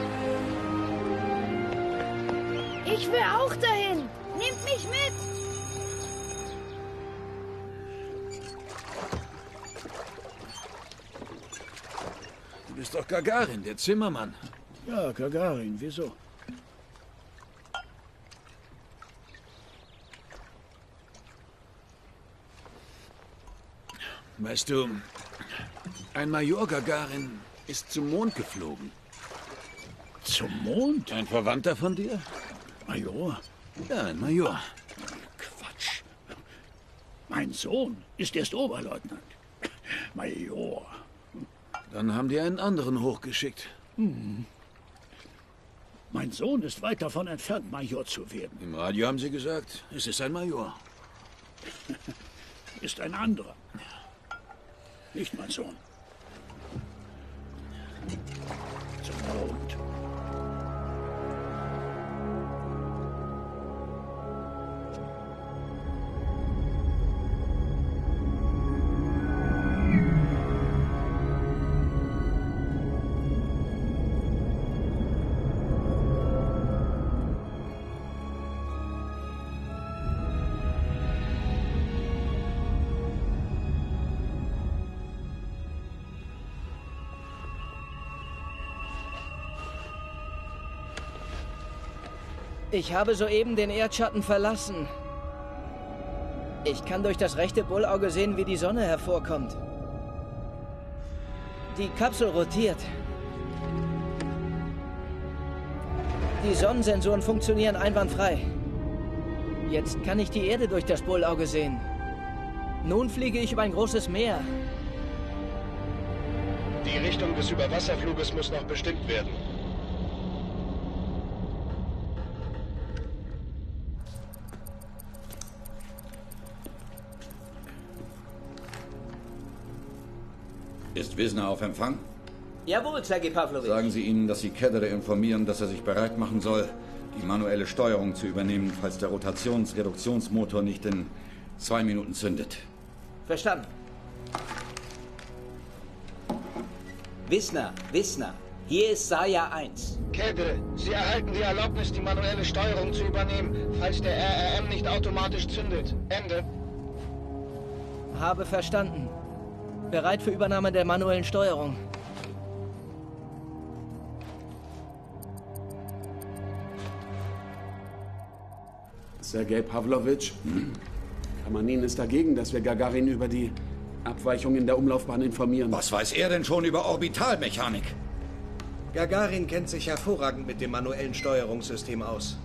Ich will auch dahin. Nehmt mich mit. Du bist doch Gagarin, der Zimmermann. Ja, Gagarin, wieso? Weißt du, ein Major Gagarin ist zum Mond geflogen. Zum Mond? Ein Verwandter von dir? Major? Ja, ein Major. Quatsch. Mein Sohn ist erst Oberleutnant. Major. Dann haben die einen anderen hochgeschickt. Hm. Mein Sohn ist weit davon entfernt, Major zu werden. Im Radio haben sie gesagt, es ist ein Major. Ist ein anderer. Nicht mein Sohn. Zum Mond. Ich habe soeben den Erdschatten verlassen. Ich kann durch das rechte Bullauge sehen, wie die Sonne hervorkommt. Die Kapsel rotiert. Die Sonnensensoren funktionieren einwandfrei. Jetzt kann ich die Erde durch das Bullauge sehen. Nun fliege ich über ein großes Meer. Die Richtung des Überwasserfluges muss noch bestimmt werden. Ist Wisner auf Empfang? Jawohl, Sergej Pawlowitsch. Sagen Sie ihnen, dass Sie Kedere informieren, dass er sich bereit machen soll, die manuelle Steuerung zu übernehmen, falls der Rotationsreduktionsmotor nicht in zwei Minuten zündet. Verstanden. Wisner, Wisner, hier ist Saya eins. Kedere, Sie erhalten die Erlaubnis, die manuelle Steuerung zu übernehmen, falls der R R M nicht automatisch zündet. Ende. Habe verstanden. Bereit für Übernahme der manuellen Steuerung. Sergej Pawlowitsch, Kamanin ist dagegen, dass wir Gagarin über die Abweichung in der Umlaufbahn informieren. Was weiß er denn schon über Orbitalmechanik? Gagarin kennt sich hervorragend mit dem manuellen Steuerungssystem aus.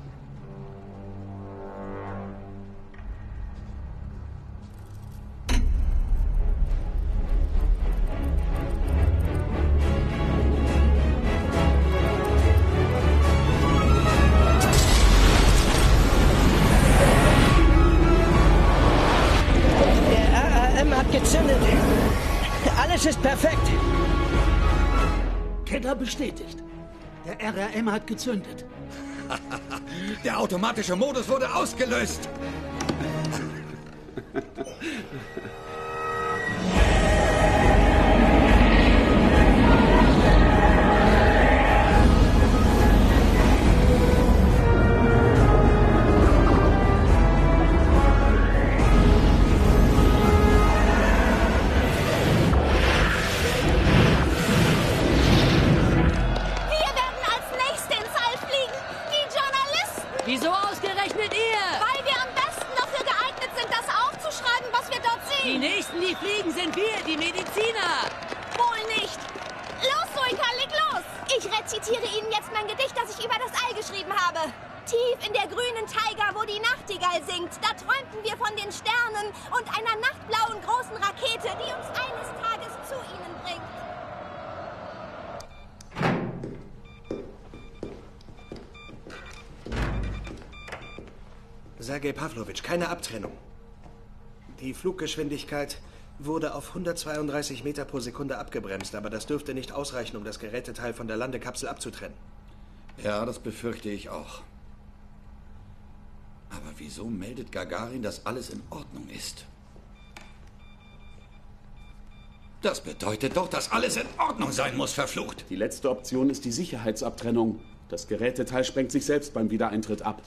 Alles ist perfekt. Kedra bestätigt. Der R R M hat gezündet. Der automatische Modus wurde ausgelöst. Wir werden als Nächste Die Nächsten, die fliegen, sind wir, die Mediziner. Wohl nicht. Los, Suika, leg los. Ich rezitiere Ihnen jetzt mein Gedicht, das ich über das All geschrieben habe. Tief in der grünen Taiga, wo die Nachtigall singt, da träumten wir von den Sternen und einer nachtblauen großen Rakete, die uns eines Tages zu ihnen bringt. Sergei Pawlowitsch, keine Abtrennung. Die Fluggeschwindigkeit wurde auf hundertzweiunddreißig Meter pro Sekunde abgebremst, aber das dürfte nicht ausreichen, um das Geräteteil von der Landekapsel abzutrennen. Ja, das befürchte ich auch. Aber wieso meldet Gagarin, dass alles in Ordnung ist? Das bedeutet doch, dass alles in Ordnung sein muss, verflucht. Die letzte Option ist die Sicherheitsabtrennung. Das Geräteteil sprengt sich selbst beim Wiedereintritt ab.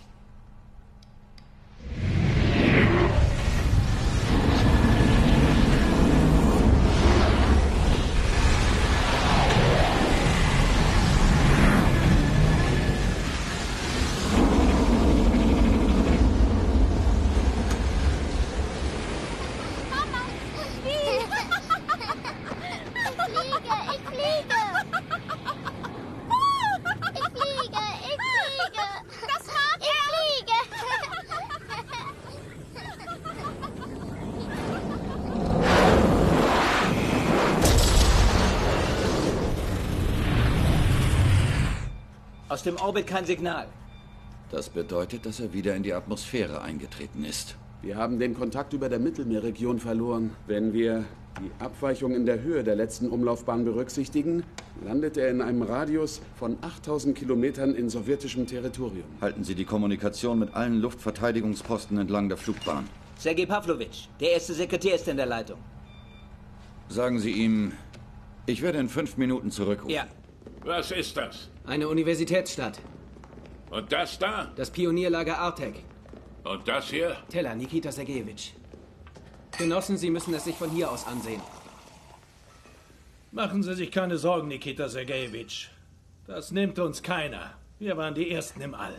Aus dem Orbit kein Signal. Das bedeutet, dass er wieder in die Atmosphäre eingetreten ist. Wir haben den Kontakt über der Mittelmeerregion verloren. Wenn wir die Abweichung in der Höhe der letzten Umlaufbahn berücksichtigen, landet er in einem Radius von achttausend Kilometern in sowjetischem Territorium. Halten Sie die Kommunikation mit allen Luftverteidigungsposten entlang der Flugbahn. Sergei Pawlowitsch, der erste Sekretär ist in der Leitung. Sagen Sie ihm, ich werde in fünf Minuten zurückrufen. Ja. Was ist das? Eine Universitätsstadt. Und das da? Das Pionierlager Artek. Und das hier? Teller, Nikita Sergejewitsch. Genossen, Sie müssen es sich von hier aus ansehen. Machen Sie sich keine Sorgen, Nikita Sergejewitsch. Das nimmt uns keiner. Wir waren die Ersten im All.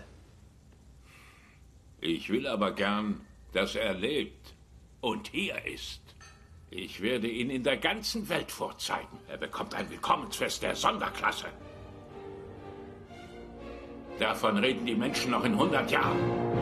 Ich will aber gern, dass er lebt und hier ist. Ich werde ihn in der ganzen Welt vorzeigen. Er bekommt ein Willkommensfest der Sonderklasse. Davon reden die Menschen noch in hundert Jahren.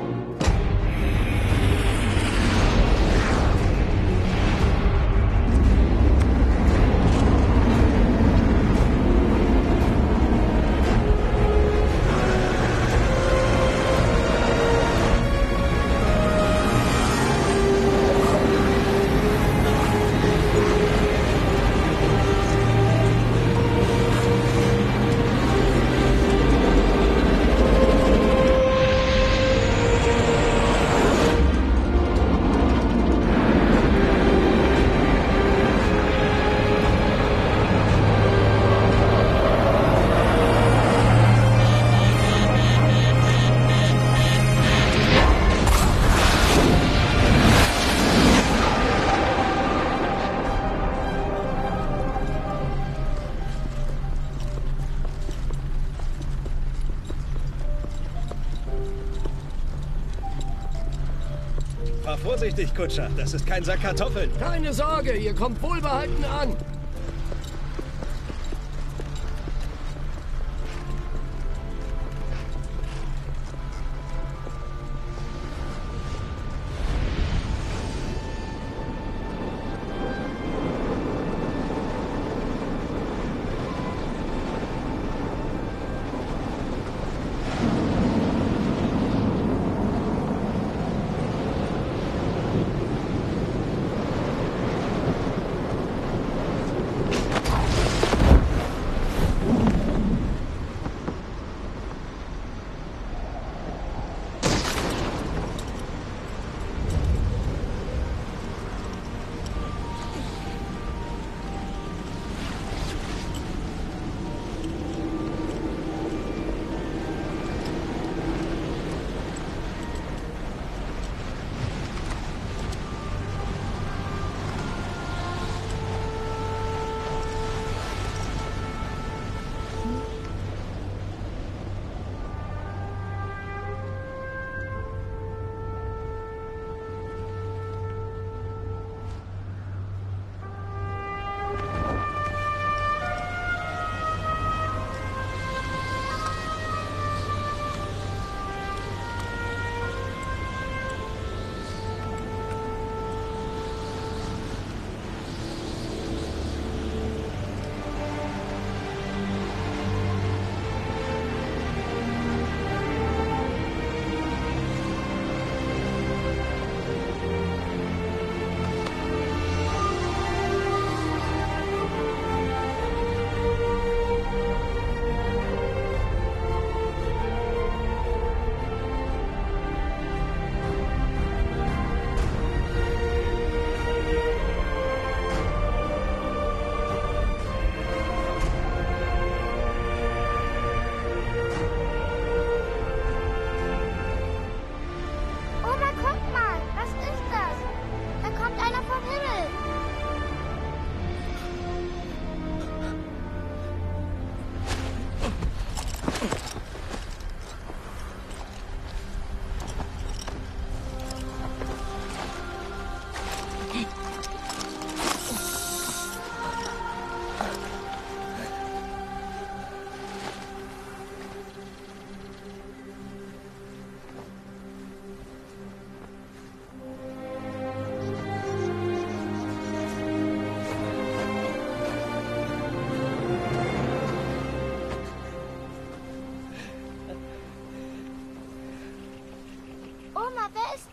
Fahr vorsichtig, Kutscher. Das ist kein Sack Kartoffeln. Keine Sorge, ihr kommt wohlbehalten an.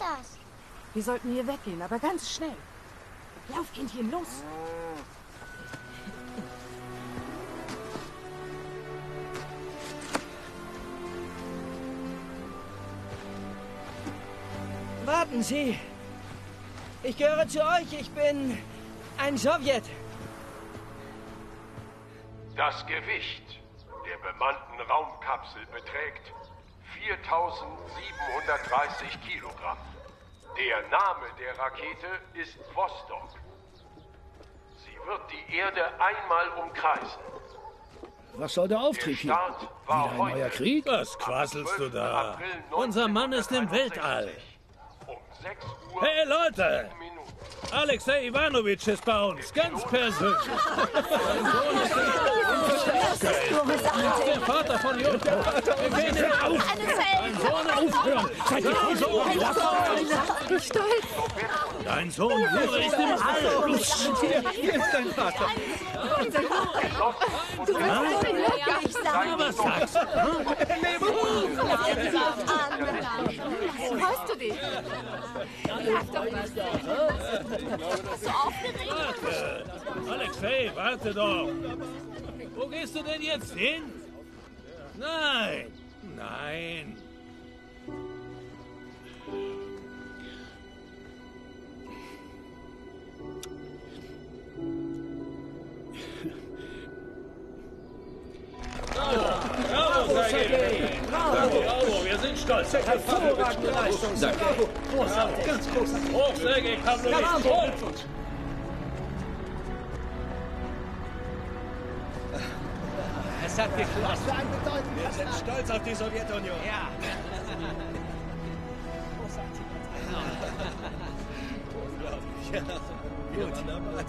das? Wir sollten hier weggehen, aber ganz schnell. Lauf, Kindchen, los! Warten Sie! Ich gehöre zu euch, ich bin ein Sowjet. Das Gewicht der bemannten Raumkapsel beträgt viertausendsiebenhundertdreißig Kilogramm. Der Name der Rakete ist Vostok. Sie wird die Erde einmal umkreisen. Was soll der Auftrieb hier? Wieder ein neuer Krieg? Was quasselst du da? Unser Mann ist im Weltall. Hey Leute! Alexei Iwanowitsch ist bei uns, ganz persönlich. Der Vater von Jutta. Wir gehen in auf. Dein Sohn aufhören. Seid ihr so? Ich stolz. Dein Sohn Jure ist im All. Hier ist dein Vater. Du wirst so glücklich sein. Was sagst du? Freust du dich? Sag doch was. Bist du aufgeregt? Warte. Alexei, warte doch. Wo gehst du denn jetzt hin? Nein, nein. Bravo, Sergej! Bravo, bravo, wir sind stolz. Hervorragende Leistung, Sergej. Großartig, ganz großartig. Hoch, Sergej Pavlovich, hoch! Es hat geklappt. Was für ein Bedeutend. Wir sind stolz auf die Sowjetunion. Ja. Unglaublich. Ja. Wir waren dabei.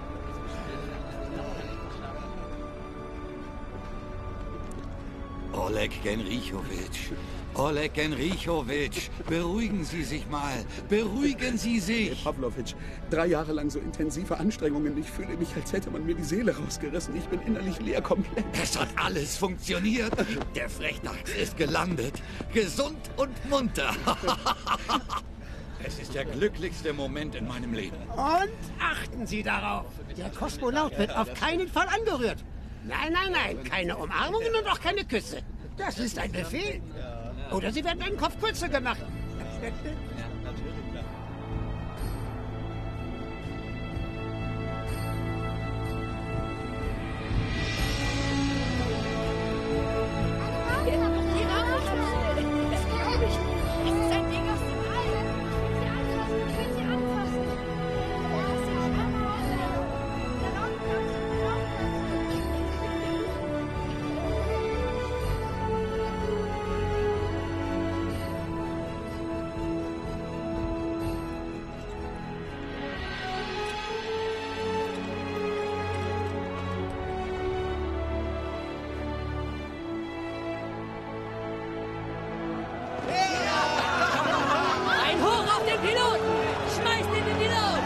Oleg Genrichowitsch, Oleg Genrichowitsch, beruhigen Sie sich mal, beruhigen Sie sich. Herr Pavlovitsch, drei Jahre lang so intensive Anstrengungen. Ich fühle mich, als hätte man mir die Seele rausgerissen. Ich bin innerlich leer komplett. Es hat alles funktioniert. Der Frechdachs ist gelandet, gesund und munter. Es ist der glücklichste Moment in meinem Leben. Und achten Sie darauf, der Kosmonaut wird auf keinen Fall angerührt. Nein, nein, nein, keine Umarmungen und auch keine Küsse. Das ist ein Befehl. Oder Sie werden einen Kopf kürzer gemacht. Ein Hoch auf den Piloten! Schmeißt ihn in die Luft!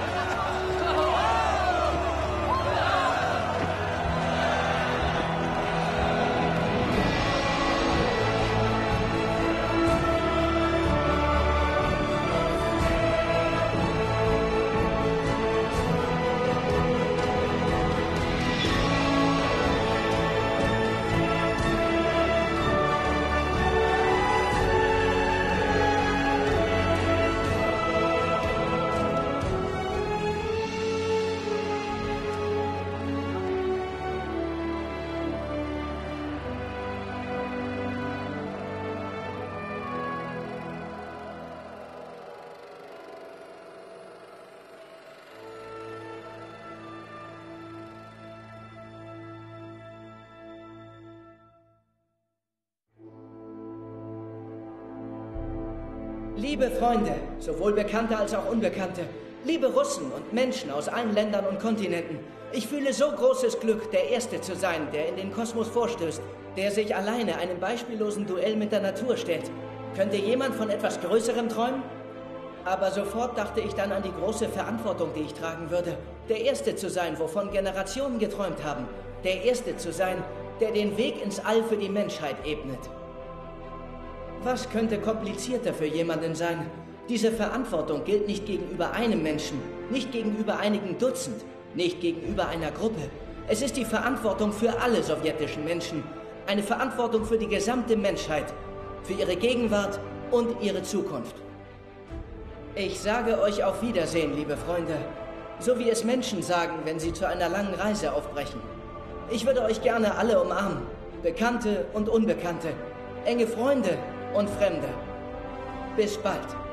Liebe Freunde, sowohl Bekannte als auch Unbekannte, liebe Russen und Menschen aus allen Ländern und Kontinenten, ich fühle so großes Glück, der Erste zu sein, der in den Kosmos vorstößt, der sich alleine einem beispiellosen Duell mit der Natur stellt. Könnte jemand von etwas Größerem träumen? Aber sofort dachte ich dann an die große Verantwortung, die ich tragen würde, der Erste zu sein, wovon Generationen geträumt haben, der Erste zu sein, der den Weg ins All für die Menschheit ebnet. Was könnte komplizierter für jemanden sein, Diese Verantwortung gilt nicht gegenüber einem Menschen, nicht gegenüber einigen Dutzend, nicht gegenüber einer Gruppe. Es ist die Verantwortung für alle sowjetischen Menschen. Eine Verantwortung für die gesamte Menschheit, für ihre Gegenwart und ihre Zukunft. Ich sage euch auf Wiedersehen, liebe Freunde, so wie es Menschen sagen, wenn sie zu einer langen Reise aufbrechen. Ich würde euch gerne alle umarmen, Bekannte und Unbekannte, enge Freunde und Fremde. Bis bald.